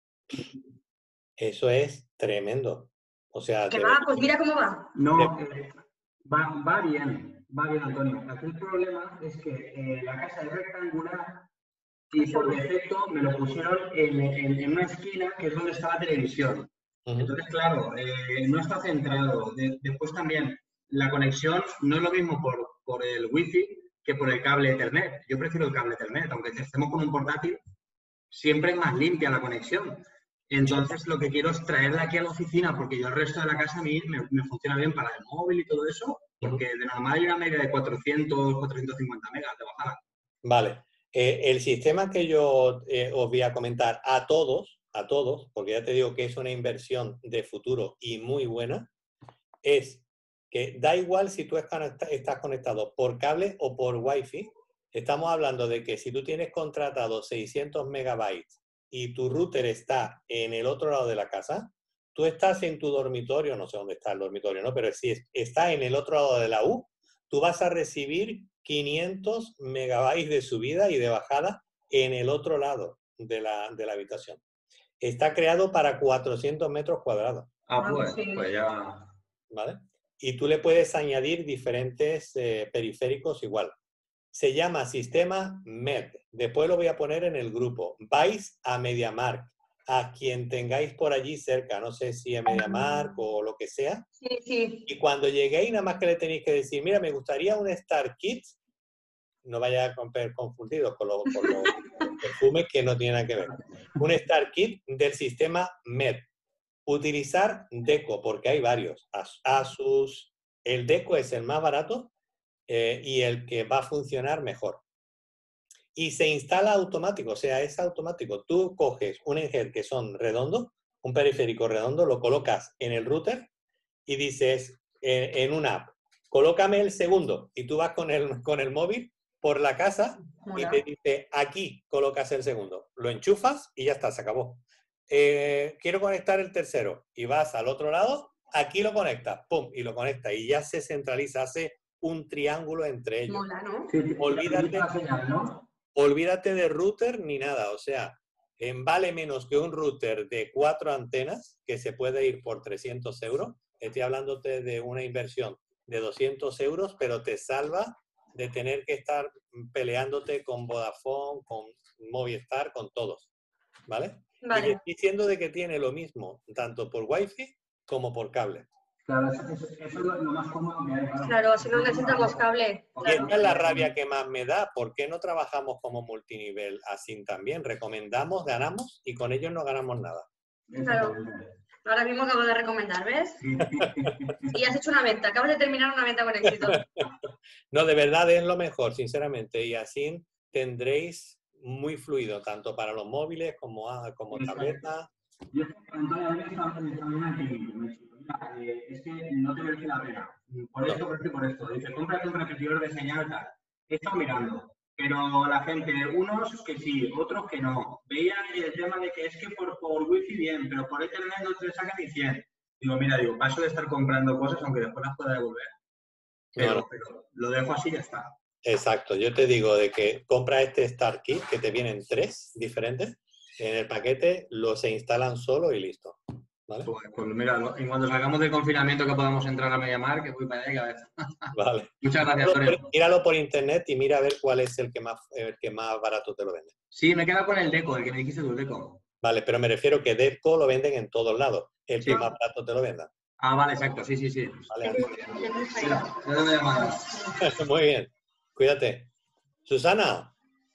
Eso es tremendo. O sea, Que de va, verdad. pues mira cómo va. No, eh, va, va bien, va bien, Antonio. Aquí el problema es que eh, la casa es rectangular y por defecto me lo pusieron en, en- en una esquina que es donde está la televisión. Ujú. Entonces, claro, eh, no está centrado. De- después también, la conexión no es lo mismo por, por el wifi que por el cable Ethernet. Yo prefiero el cable Ethernet, aunque estemos con un portátil, siempre es más limpia la conexión. Entonces, lo que quiero es traerla aquí a la oficina, porque yo el resto de la casa a mí me, me funciona bien para el móvil y todo eso, porque de normal hay una media de cuatrocientos, cuatrocientos cincuenta megas de bajada. Vale. Eh, el sistema que yo eh, os voy a comentar a todos, a todos, porque ya te digo que es una inversión de futuro y muy buena, es que da igual si tú estás conectado por cable o por Wi-Fi. Estamos hablando de que si tú tienes contratado seiscientos megabytes y tu router está en el otro lado de la casa, tú estás en tu dormitorio, no sé dónde está el dormitorio, ¿no? Pero si está en el otro lado de la U, tú vas a recibir quinientos megabytes de subida y de bajada en el otro lado de la, de la habitación. Está creado para cuatrocientos metros cuadrados. Ah, Ah, pues, sí. pues ya. ¿Vale? Y tú le puedes añadir diferentes eh, periféricos igual. Se llama sistema M E D. Después lo voy a poner en el grupo. Vais a MediaMarkt, a quien tengáis por allí cerca, no sé si a MediaMarkt o lo que sea. Sí, sí. Y cuando lleguéis, nada más que le tenéis que decir, mira, me gustaría un Star Kit. No vaya a comprar confundidos con los, con los perfumes que no tienen nada que ver. Un Star Kit del sistema M E D. Utilizar Deco, porque hay varios. Asus, el Deco es el más barato eh, y el que va a funcionar mejor. Y se instala automático, o sea, es automático. Tú coges un Enher que son redondos, un periférico redondo, lo colocas en el router y dices eh, en una app, colócame el segundo. Y tú vas con el, con el móvil por la casa y te dice, aquí colocas el segundo. Lo enchufas y ya está, se acabó. Eh, quiero conectar el tercero y vas al otro lado, aquí lo conectas, pum, y lo conectas y ya se centraliza, hace un triángulo entre ellos. Mola, ¿no? Sí, sí, Olvídate, la señal, ¿no? olvídate de router ni nada, o sea, eh, vale menos que un router de cuatro antenas que se puede ir por trescientos euros. Estoy hablándote de una inversión de doscientos euros, pero te salva de tener que estar peleándote con Vodafone, con Movistar, con todos, ¿vale? Vale. Y te estoy diciendo de que tiene lo mismo, tanto por Wi-Fi como por cable. Claro, eso, eso, eso es lo, lo más cómodo que hay. Claro, Claro, si no necesitamos cable. Y Claro. esta es la rabia que más me da. ¿Por qué no trabajamos como multinivel así también? Recomendamos, ganamos y con ellos no ganamos nada. Claro. Ahora mismo acabo de recomendar, ¿ves? Y has hecho una venta, acabas de terminar una venta con éxito. No, de verdad es lo mejor, sinceramente. Y así tendréis muy fluido, tanto para los móviles como, ah, como tabletas. Yo, Antonio, a mí me estaba pensando una técnica. Me dice, mira, eh, es que no te merece la pena. Por esto, por esto y por esto. Dice, cómprate un repetidor de señal tal. He estado mirando. Pero la gente, unos que sí, otros que no. Veían el tema de que es que por, por wifi bien, pero por Ethernet no te sacan ni cien. Digo, mira, digo, paso de estar comprando cosas aunque después las pueda devolver. Pero, No, no. pero lo dejo así y ya está. Exacto, yo te digo de que compra este Star Kit, que te vienen tres diferentes. En el paquete los se instalan solo y listo. ¿Vale? Pues, pues mira, en cuanto salgamos del confinamiento que podamos entrar a MediaMarkt, que voy para allá y a ver. Vale. Muchas gracias, Míralo Antonio. por, míralo por internet y mira a ver cuál es el que más, el que más barato te lo vende. Sí, me queda con el Deco, el que me dijiste tú, el Deco. Vale, pero me refiero que Deco lo venden en todos lados. El Sí. que más barato te lo venda. Ah, vale, exacto, sí, sí, sí. Vale, Antonio. Mira, ¿de dónde llamas? Muy bien. Cuídate. Susana,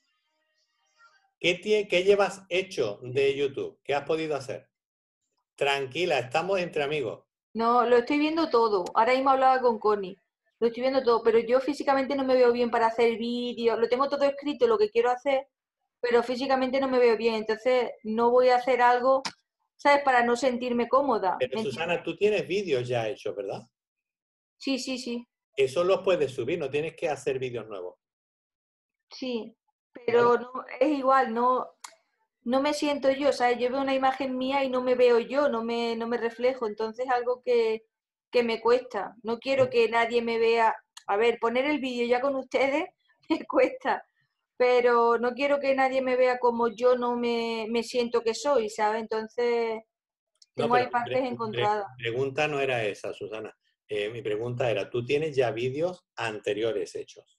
¿qué, tie- ¿qué llevas hecho de YouTube? ¿Qué has podido hacer? Tranquila, estamos entre amigos. No, lo estoy viendo todo. Ahora mismo hablaba con Connie. Lo estoy viendo todo, pero yo físicamente no me veo bien para hacer vídeos. Lo tengo todo escrito, lo que quiero hacer, pero físicamente no me veo bien. Entonces no voy a hacer algo ¿sabes? Para no sentirme cómoda. Pero ¿me Susana, entiendes? tú tienes vídeos ya hechos, ¿verdad? Sí, sí, sí, Eso los puedes subir, no tienes que hacer vídeos nuevos. sí. Pero ¿Vale? no, es igual, no, no me siento yo, ¿sabes? Yo veo una imagen mía y no me veo yo, no me, no me reflejo. Entonces es algo que, que me cuesta. No quiero que nadie me vea. A ver, poner el vídeo ya con ustedes me cuesta, pero no quiero que nadie me vea como yo no me, me siento que soy, ¿sabes? Entonces No, tengo pero ahí mi, partes pre- mi pre- encontradas. mi pregunta no era esa, Susana. Eh, mi pregunta era, ¿tú tienes ya vídeos anteriores hechos?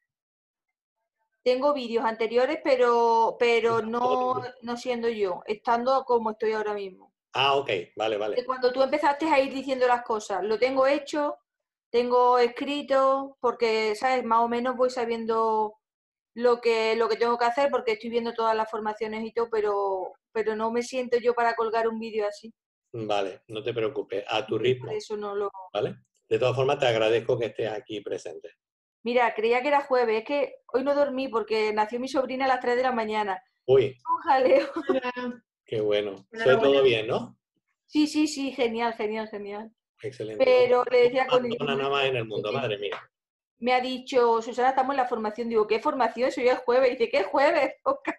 Tengo vídeos anteriores, pero, pero Pues tampoco no, te- no siendo yo, estando como estoy ahora mismo. Ah, ok, vale, De vale. cuando tú empezaste a ir diciendo las cosas, lo tengo hecho, tengo escrito, porque, ¿sabes? Más o menos voy sabiendo lo que, lo que tengo que hacer, porque estoy viendo todas las formaciones y todo, pero, pero no me siento yo para colgar un vídeo así. Vale, no te preocupes, a tu Y por ritmo, eso no lo... ¿vale? De todas formas, te agradezco que estés aquí presente. Mira, creía que era jueves, es que hoy no dormí porque nació mi sobrina a las tres de la mañana. Uy, Un jaleo. Hola. qué bueno. Fue Enhorabuena. todo bien, ¿no? Sí, sí, sí, genial, genial, genial. Excelente. Pero le decía con Una nada más en el mundo, madre mía. me ha dicho, Susana, estamos en la formación. Digo, ¿qué formación? Soy el jueves. Dice, ¿qué jueves? Toca.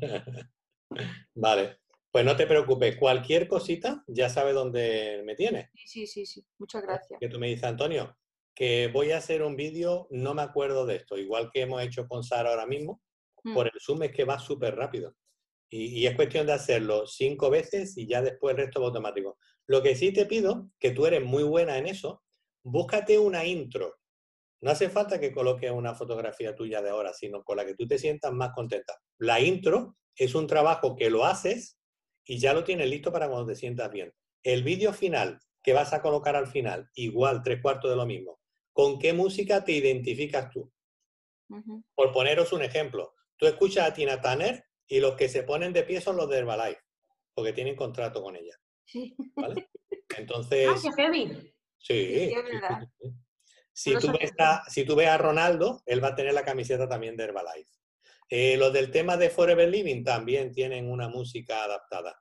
Vale, pues no te preocupes, cualquier cosita ya sabes dónde me tienes. Sí, sí, sí, sí. Muchas ¿Vale? gracias. Que tú me dices, Antonio, que voy a hacer un vídeo, no me acuerdo de esto, igual que hemos hecho con Sara ahora mismo, Mm. por el Zoom es que va súper rápido. Y, y es cuestión de hacerlo cinco veces y ya después el resto va automático. Lo que sí te pido, que tú eres muy buena en eso, búscate una intro. No hace falta que coloques una fotografía tuya de ahora, sino con la que tú te sientas más contenta. La intro es un trabajo que lo haces y ya lo tienes listo para cuando te sientas bien. El vídeo final que vas a colocar al final, igual, tres cuartos de lo mismo. ¿Con qué música te identificas tú? Ujú. Por poneros un ejemplo, tú escuchas a Tina Turner y los que se ponen de pie son los de Herbalife, porque tienen contrato con ella, Sí, ¿vale? ¡Ah, Entonces, qué heavy! sí, sí, sí, es sí, verdad. sí, sí. No Si lo tú, sabía. ves a, si tú ves a Ronaldo, él va a tener la camiseta también de Herbalife. Eh, los del tema de Forever Living también tienen una música adaptada.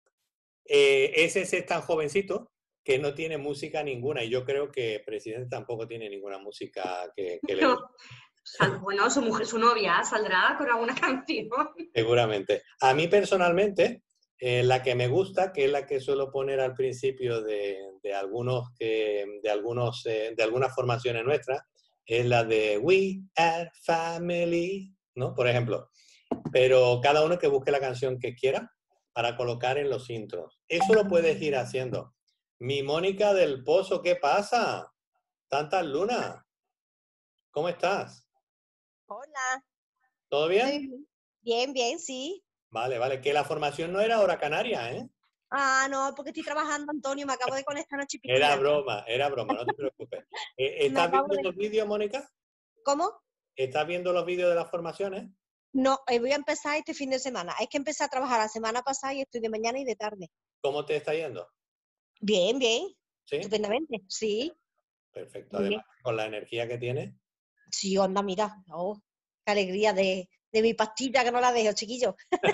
Eh, ese es tan jovencito que no tiene música ninguna y yo creo que Presidente tampoco tiene ninguna música que, que le No. guste. Sal- Bueno, su mujer, su novia, saldrá con alguna canción. Seguramente. A mí personalmente, eh, la que me gusta, que es la que suelo poner al principio de, de algunos que, de algunos eh, de algunas formaciones nuestras, es la de We Are Family, ¿no? Por ejemplo. Pero cada uno que busque la canción que quiera para colocar en los intros. Eso lo puedes ir haciendo. Mi Mónica del Pozo, ¿qué pasa? Tantas lunas. ¿Cómo estás? Hola, ¿Todo bien? estoy bien, bien, sí. Vale, vale. Que la formación no era hora canaria, ¿eh? Ah, no, porque estoy trabajando, Antonio, me acabo de conectar una Era chipitina. broma, era broma, no te preocupes. Eh, Me ¿Estás acabo viendo de... los vídeos, Mónica? ¿Cómo? ¿Estás viendo los vídeos de las formaciones? No, eh, voy a empezar este fin de semana. Es que empecé a trabajar la semana pasada y estoy de mañana y de tarde. ¿Cómo te está yendo? Bien, bien, ¿Sí? estupendamente. Sí, Perfecto. muy bien. Además, con la energía que tienes. Sí, onda, mira, oh, qué alegría de, de mi pastilla que no la dejo, chiquillo.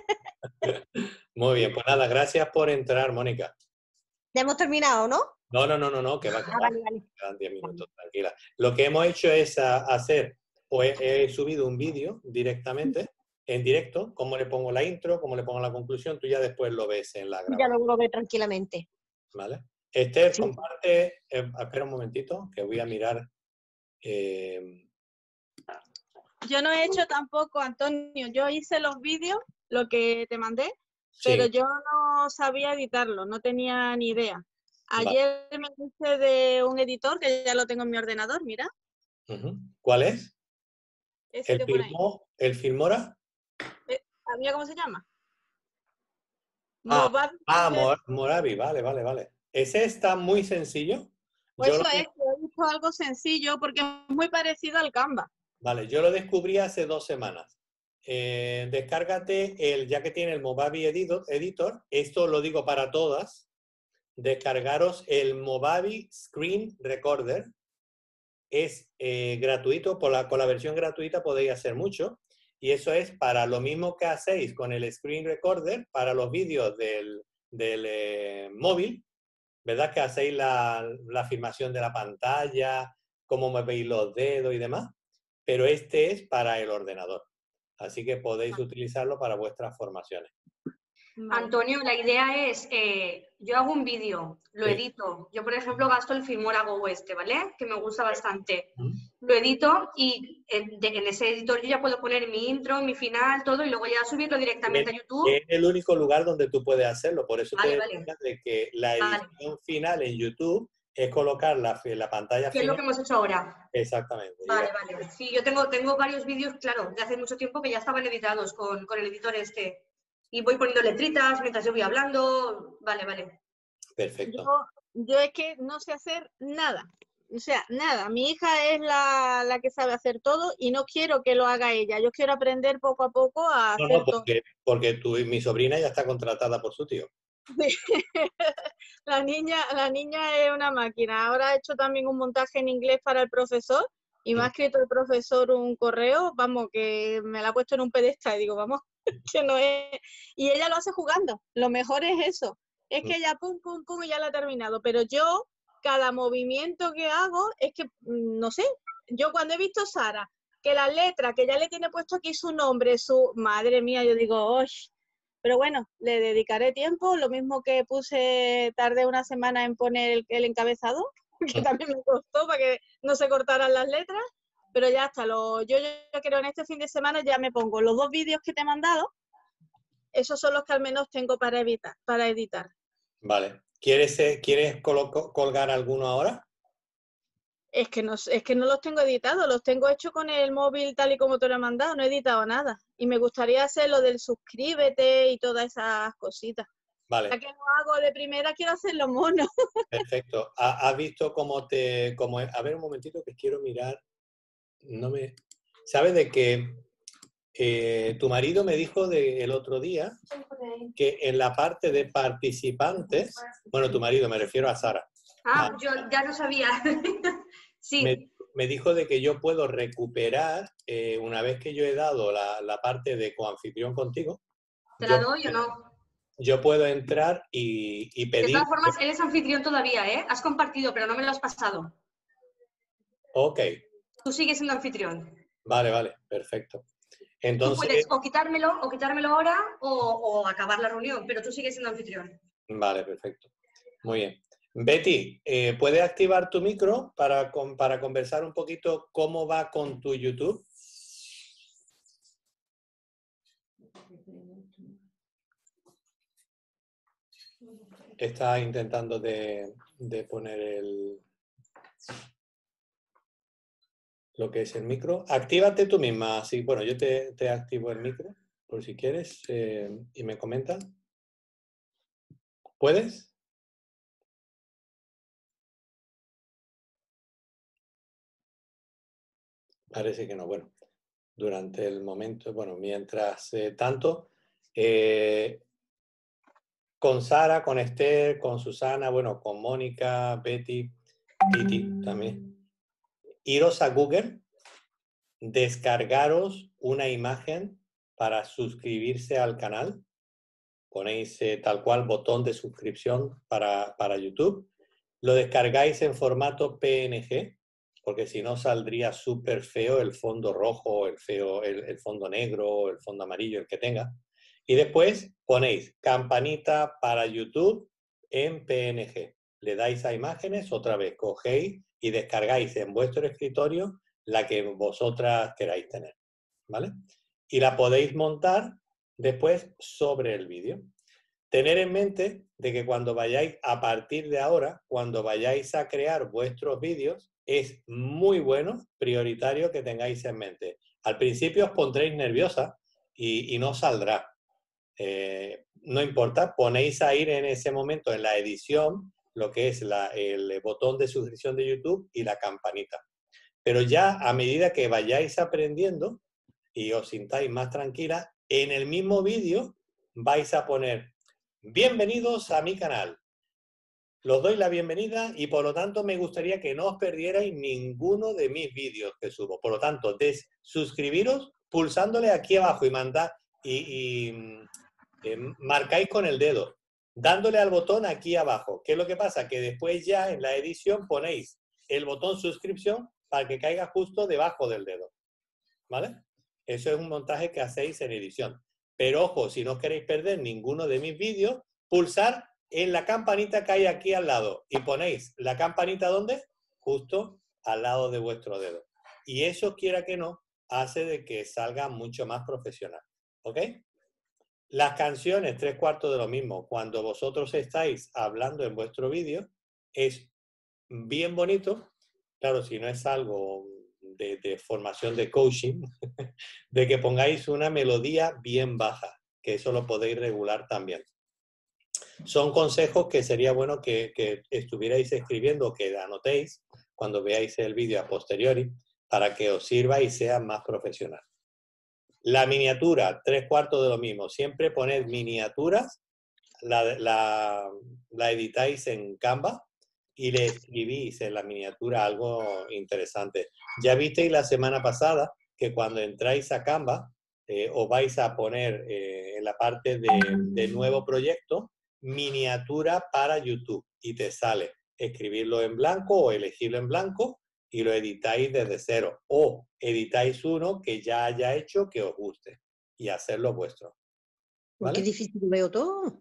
Muy bien, pues nada, gracias por entrar, Mónica. Ya hemos terminado, ¿no? No, no, no, no, no, que va, que Ah, va. vale, vale. Quedan diez minutos, tranquila. Lo que hemos hecho es a- hacer, pues he subido un vídeo directamente, en directo, cómo le pongo la intro, cómo le pongo la conclusión, tú ya después lo ves en la Ya grabación, lo, lo veo tranquilamente. ¿vale? Esther, Sí. comparte, eh, espera un momentito, que voy a mirar. eh, Yo no he hecho tampoco, Antonio. Yo hice los vídeos, lo que te mandé, sí, pero yo no sabía editarlo, no tenía ni idea. vale. Ayer me hice de un editor que ya lo tengo en mi ordenador, mira, Ujú. ¿Cuál es? ese ¿El que pone ahí. Filmo, el Filmora? Eh, ¿Sabía cómo se llama? Ah, Movavi ah, Builder. Mo- Moravi, vale, vale, vale. Ese está muy sencillo. Pues Yo lo, eso es, que he visto algo sencillo porque es muy parecido al Canva. vale, yo lo descubrí hace dos semanas. Eh, descárgate el, ya que tiene el Movavi Editor, Editor, esto lo digo para todas, descargaros el Movavi Screen Recorder. Es eh, gratuito, por la, con la versión gratuita podéis hacer mucho. Y eso es para lo mismo que hacéis con el Screen Recorder, para los vídeos del, del eh, móvil, ¿verdad? Que hacéis la, la filmación de la pantalla, cómo movéis los dedos y demás, pero este es para el ordenador. Así que podéis utilizarlo para vuestras formaciones. Antonio, la idea es, eh, yo hago un vídeo, lo Sí. edito. Yo, por ejemplo, gasto el Filmora este, ¿vale? Que me gusta bastante. ¿Mm? Lo edito y en, de- en ese editor yo ya puedo poner mi intro, mi final, todo, y luego ya subirlo directamente a YouTube. Es el único lugar donde tú puedes hacerlo. Por eso Vale, te vale. decía de que la Vale. edición final en YouTube es colocar la, la pantalla ¿Qué es lo final. que hemos hecho ahora? Exactamente. Y Vale, ya. vale. Sí, yo tengo, tengo varios vídeos, claro, de hace mucho tiempo que ya estaban editados con, con el editor este. Y voy poniendo letritas mientras yo voy hablando. Vale, vale. Perfecto. Yo, yo es que no sé hacer nada. O sea, nada. Mi hija es la, la que sabe hacer todo y no quiero que lo haga ella. Yo quiero aprender poco a poco a No, hacer no, todo. porque, porque tu, mi sobrina ya está contratada por su tío. La niña, la niña es una máquina. Ahora ha hecho también un montaje en inglés para el profesor y me ha escrito el profesor un correo, vamos, que me la ha puesto en un pedestal y digo, vamos, que no es... Y ella lo hace jugando. Lo mejor es eso. Es que ella pum, pum, pum y ya la ha terminado. Pero yo, cada movimiento que hago, es que, mm, no sé, yo cuando he visto a Sara, que las letras, que ya le tiene puesto aquí su nombre, su... Madre mía, yo digo, ¡oy! Pero bueno, le dedicaré tiempo, lo mismo que puse, tardé una semana en poner el, el encabezado, que también me costó para que no se cortaran las letras, pero ya está, lo, yo, yo creo en este fin de semana ya me pongo los dos vídeos que te he mandado, esos son los que al menos tengo para, evitar, para editar. Vale. ¿Quieres, eh, ¿quieres colo- colgar alguno ahora? Es que, no, es que no los tengo editados, los tengo hechos con el móvil tal y como te lo he mandado, no he editado nada. Y me gustaría hacer lo del suscríbete y todas esas cositas. Vale. Ya que lo hago de primera, quiero hacerlo mono. Perfecto. ¿Ha- ¿Has visto cómo te... Cómo, a ver un momentito que quiero mirar. No me... ¿Sabes de que eh, tu marido me dijo de, el otro día que en la parte de participantes, bueno, tu marido, me refiero a Sara, Ah, Ah. yo ya lo sabía. Sí, me, me dijo de que yo puedo recuperar, eh, una vez que yo he dado la, la parte de coanfitrión contigo, ¿te la yo, doy o no? yo puedo entrar y, y De pedir... todas formas, él es anfitrión todavía, ¿eh? Has compartido, pero no me lo has pasado. Ok, Tú sigues siendo anfitrión. vale, vale, perfecto. Tú Entonces, puedes o quitármelo, o quitármelo ahora o, o acabar la reunión, pero tú sigues siendo anfitrión. vale, perfecto. Muy bien. Betty, eh, ¿puedes activar tu micro para, con- para conversar un poquito cómo va con tu YouTube? Está intentando de, de poner el, lo que es el micro. Actívate tú misma. Sí, bueno, yo te, te activo el micro, por si quieres, eh, y me comentas. ¿Puedes? Parece que no. Bueno, durante el momento, bueno, mientras eh, tanto, eh, con Sara, con Esther, con Susana, bueno, con Mónica, Betty, Titi también. Iros a Google, descargaros una imagen para suscribirse al canal. Ponéis eh, tal cual botón de suscripción para, para YouTube. Lo descargáis en formato P N G, porque si no saldría súper feo el fondo rojo, el, feo, el, el fondo negro, el fondo amarillo, el que tenga. Y después ponéis campanita para YouTube en P N G. Le dais a imágenes, otra vez cogéis y descargáis en vuestro escritorio la que vosotras queráis tener, ¿vale? Y la podéis montar después sobre el vídeo. Tener en mente de que cuando vayáis, a partir de ahora, cuando vayáis a crear vuestros vídeos, es muy bueno, prioritario que tengáis en mente. Al principio os pondréis nerviosa y, y no saldrá. Eh, no importa, ponéis a ir en ese momento en la edición lo que es la, el botón de suscripción de YouTube y la campanita. Pero ya a medida que vayáis aprendiendo y os sintáis más tranquila, en el mismo vídeo vais a poner bienvenidos a mi canal. Los doy la bienvenida y por lo tanto me gustaría que no os perdierais ninguno de mis vídeos que subo. Por lo tanto, des, suscribiros pulsándole aquí abajo y mandad y, y eh, marcáis con el dedo. dándole al botón aquí abajo. ¿Qué es lo que pasa? Que después ya en la edición ponéis el botón suscripción para que caiga justo debajo del dedo. ¿Vale? Eso es un montaje que hacéis en edición. Pero ojo, si no queréis perder ninguno de mis vídeos, pulsar en la campanita que hay aquí al lado y ponéis la campanita ¿dónde? Justo al lado de vuestro dedo. Y eso, quiera que no, hace de que salga mucho más profesional. ¿Ok? Las canciones, tres cuartos de lo mismo. Cuando vosotros estáis hablando en vuestro vídeo, es bien bonito. Claro, si no es algo de, de formación de coaching, de que pongáis una melodía bien baja, que eso lo podéis regular también. Son consejos que sería bueno que, que estuvierais escribiendo, que anotéis cuando veáis el vídeo a posteriori, para que os sirva y sea más profesional. La miniatura, tres cuartos de lo mismo. Siempre poned miniaturas, la, la, la editáis en Canva y le escribís en la miniatura algo interesante. Ya visteis la semana pasada que cuando entráis a Canva, eh, os vais a poner eh, en la parte de, de nuevo proyecto, miniatura para YouTube, y te sale escribirlo en blanco o elegirlo en blanco y lo editáis desde cero, o editáis uno que ya haya hecho que os guste y hacerlo vuestro. ¿Vale? Qué difícil lo veo todo.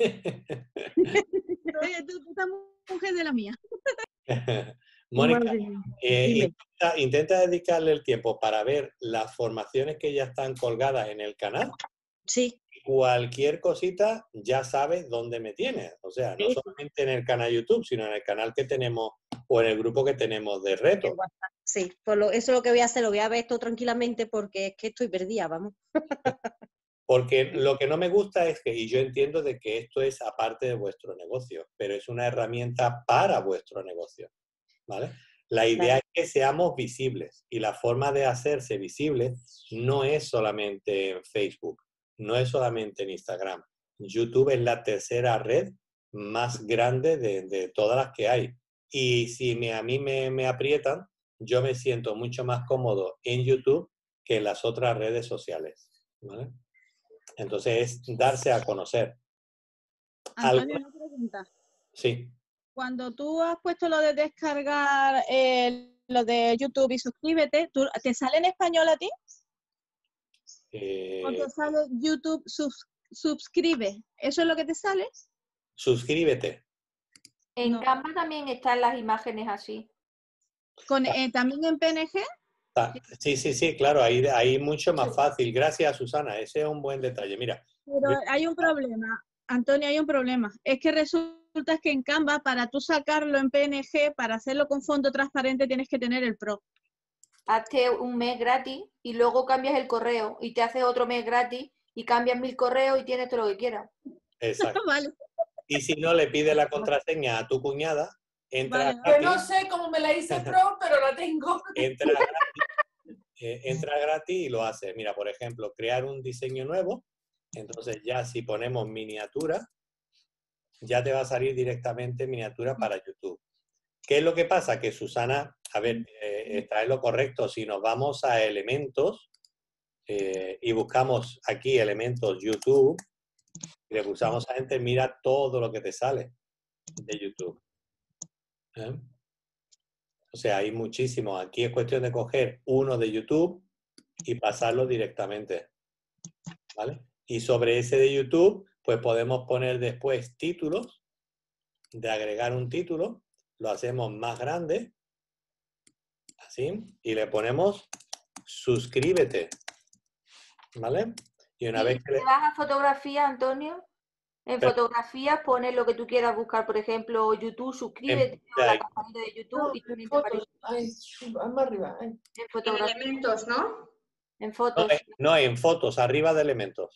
Oye, tú, tú estás mujer de la mía. Mónica, Madre mía. eh, Dime. intenta, intenta dedicarle el tiempo para ver las formaciones que ya están colgadas en el canal. Sí, Cualquier cosita ya sabes dónde me tienes. O sea, no Sí. solamente en el canal YouTube, sino en el canal que tenemos o en el grupo que tenemos de reto. en WhatsApp. Sí, pues lo- eso es lo que voy a hacer, lo voy a ver esto tranquilamente porque es que estoy perdida, vamos. Porque lo que no me gusta es que, y yo entiendo de que esto es aparte de vuestro negocio, pero es una herramienta para vuestro negocio, ¿vale? La idea Claro. es que seamos visibles, y la forma de hacerse visible no es solamente en Facebook, no es solamente en Instagram. YouTube es la tercera red más grande de, de todas las que hay. Y si me, a mí me, me aprietan, yo me siento mucho más cómodo en YouTube que en las otras redes sociales, ¿vale? Entonces es darse a conocer. Antonio, Algo- una pregunta. Sí. Cuando tú has puesto lo de descargar eh, lo de YouTube y suscríbete, ¿tú- ¿te sale en español a ti? eh, ¿O te sale YouTube sus- suscribe? ¿Eso es lo que te sale? suscríbete. En No. Canva también están las imágenes así. Con, eh, ¿También en P N G? Ah, sí, sí, sí, claro, ahí, ahí mucho más fácil. Gracias, Susana. Ese es un buen detalle. Mira, Pero hay un problema, Antonio, hay un problema. Es que resulta que en Canva, para tú sacarlo en P N G, para hacerlo con fondo transparente, tienes que tener el Pro. Hazte un mes gratis y luego cambias el correo y te haces otro mes gratis y cambias mil correos y tienes todo lo que quieras. exacto. Vale. Y si no, le pide la contraseña a tu cuñada, entra Vale. Que gratis, no sé cómo me la hice pro, pero la tengo. entra gratis, eh, entra gratis y lo hace. Mira, por ejemplo, crear un diseño nuevo. Entonces ya si ponemos miniatura, ya te va a salir directamente miniatura para YouTube. ¿Qué es lo que pasa? Que Susana, a ver, eh, está en lo correcto. Si nos vamos a elementos eh, y buscamos aquí elementos YouTube, y le pulsamos a Enter, mira todo lo que te sale de YouTube. ¿Eh? O sea, hay muchísimos. Aquí es cuestión de coger uno de YouTube y pasarlo directamente. ¿Vale? Y sobre ese de YouTube, pues podemos poner después títulos, de agregar un título, lo hacemos más grande, así, y le ponemos suscríbete. ¿Vale? Y una Y vez que te le... vas a fotografía, Antonio. En Pero- fotografías pones lo que tú quieras buscar, por ejemplo, YouTube, suscríbete o la ahí. campanita de YouTube No, y en también te aparece fotos. Ay, más arriba. ay. en En fotografía, elementos, ¿no? en No, fotos. en- no, en fotos, arriba de elementos.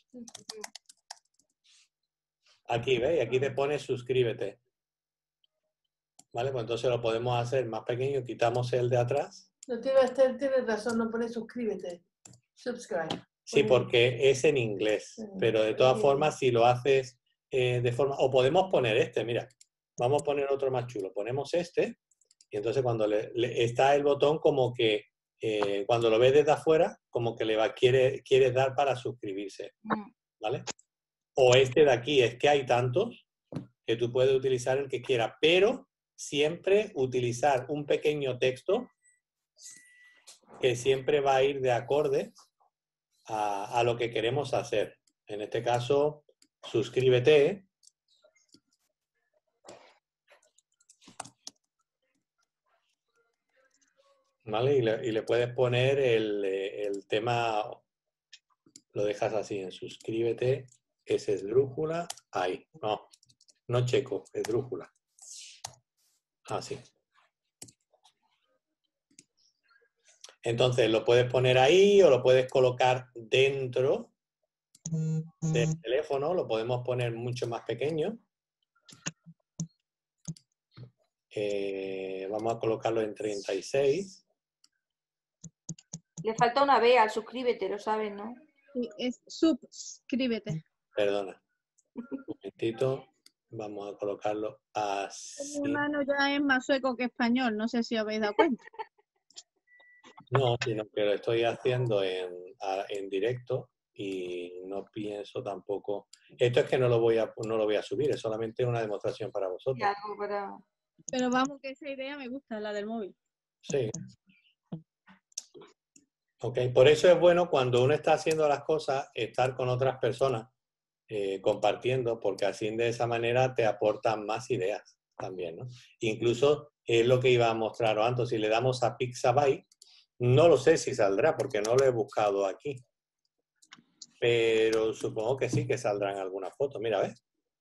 Aquí, ¿veis? Aquí te pone suscríbete. ¿Vale? Pues entonces lo podemos hacer más pequeño, quitamos el de atrás. No tiene, Esther, tienes razón, no pone suscríbete. Subscribe. Sí, Pone- porque es en inglés, Sí, pero de todas sí. formas, si lo haces eh, de forma... O podemos poner este, mira, vamos a poner otro más chulo. Ponemos este, y entonces cuando le, le- está el botón como que, eh, cuando lo ves desde afuera, como que le va, quiere, quiere dar para suscribirse, Mm. ¿vale? O este de aquí, es que hay tantos, que tú puedes utilizar el que quieras, pero siempre utilizar un pequeño texto que siempre va a ir de acorde a, a lo que queremos hacer. En este caso, suscríbete. ¿Vale? Y le, y le puedes poner el, el tema, lo dejas así en suscríbete, es esdrújula, ahí, no, no checo, esdrújula. Así. Entonces lo puedes poner ahí o lo puedes colocar dentro del teléfono, lo podemos poner mucho más pequeño. Eh, vamos a colocarlo en treinta y seis. Le falta una B al suscríbete, lo sabes, ¿no? Sí, es suscríbete. Perdona. Un momentito. Vamos a colocarlo así. Mi hermano ya es más sueco que español, no sé si os habéis dado cuenta. No, sino que lo estoy haciendo en, a, en directo y no pienso tampoco... Esto es que no lo voy a, no lo voy a subir, es solamente una demostración para vosotros. Y algo para... Pero vamos, que esa idea me gusta, la del móvil. Sí. Ok, por eso es bueno cuando uno está haciendo las cosas, estar con otras personas eh, compartiendo, porque así de esa manera te aportan más ideas también, ¿no? Incluso es lo que iba a mostrar antes, si le damos a Pixabay, no lo sé si saldrá porque no lo he buscado aquí, pero supongo que sí que saldrán algunas fotos. Mira, ¿ves?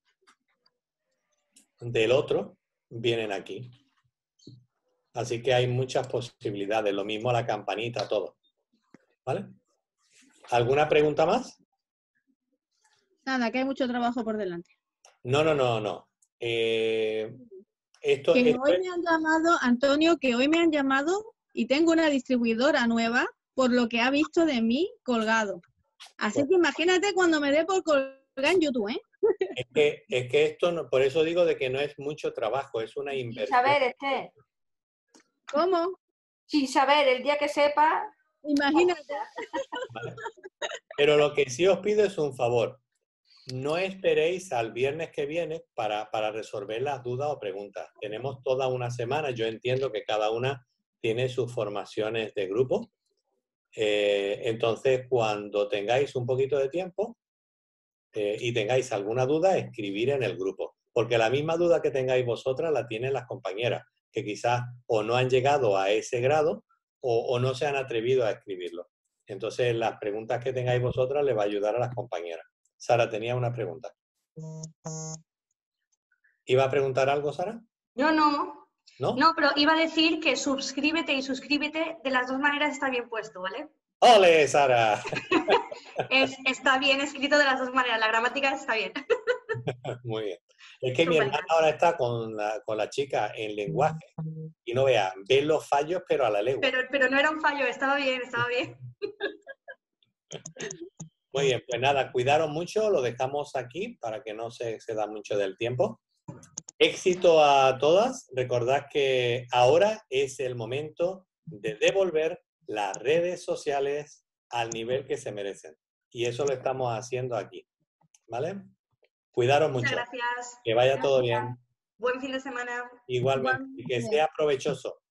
Del otro vienen aquí. Así que hay muchas posibilidades, lo mismo la campanita, todo. ¿Vale? ¿Alguna pregunta más? Nada, que hay mucho trabajo por delante. No, no, no, no. Eh, esto, Que esto hoy es... me han llamado, Antonio, que hoy me han llamado y tengo una distribuidora nueva por lo que ha visto de mí colgado. Así que imagínate cuando me dé por colgar en YouTube, ¿eh? Es que, es que esto, no, por eso digo de que no es mucho trabajo, es una Sin inversión. saber, Esther. ¿Cómo? Sin saber, el día que sepa... Imagínate. ¿Vale? Pero lo que sí os pido es un favor. No esperéis al viernes que viene para, para resolver las dudas o preguntas. Tenemos toda una semana. Yo entiendo que cada una tiene sus formaciones de grupo. Eh, entonces, cuando tengáis un poquito de tiempo eh, y tengáis alguna duda, escribir en el grupo. Porque la misma duda que tengáis vosotras la tienen las compañeras, que quizás o no han llegado a ese grado o, o no se han atrevido a escribirlo. Entonces, las preguntas que tengáis vosotras les va a ayudar a las compañeras. Sara, tenía una pregunta. ¿Iba a preguntar algo, Sara? Yo no. ¿No? No, pero iba a decir que suscríbete y suscríbete de las dos maneras está bien puesto, ¿vale? ¡Ole, Sara! Es, está bien escrito de las dos maneras, la gramática está bien. Muy bien. Es que mi Súper hermana bien. ahora está con la, con la chica en lenguaje y no vea, ve los fallos pero a la legua. Pero, pero no era un fallo, estaba bien, estaba bien. Muy bien, pues nada, cuidaros mucho, lo dejamos aquí para que no se exceda mucho del tiempo. Éxito a todas. Recordad que ahora es el momento de devolver las redes sociales al nivel que se merecen. Y eso lo estamos haciendo aquí. ¿Vale? Cuidaros Muchas mucho. gracias. Que vaya todo bien. Buen fin de semana. Igualmente. Y que sea provechoso.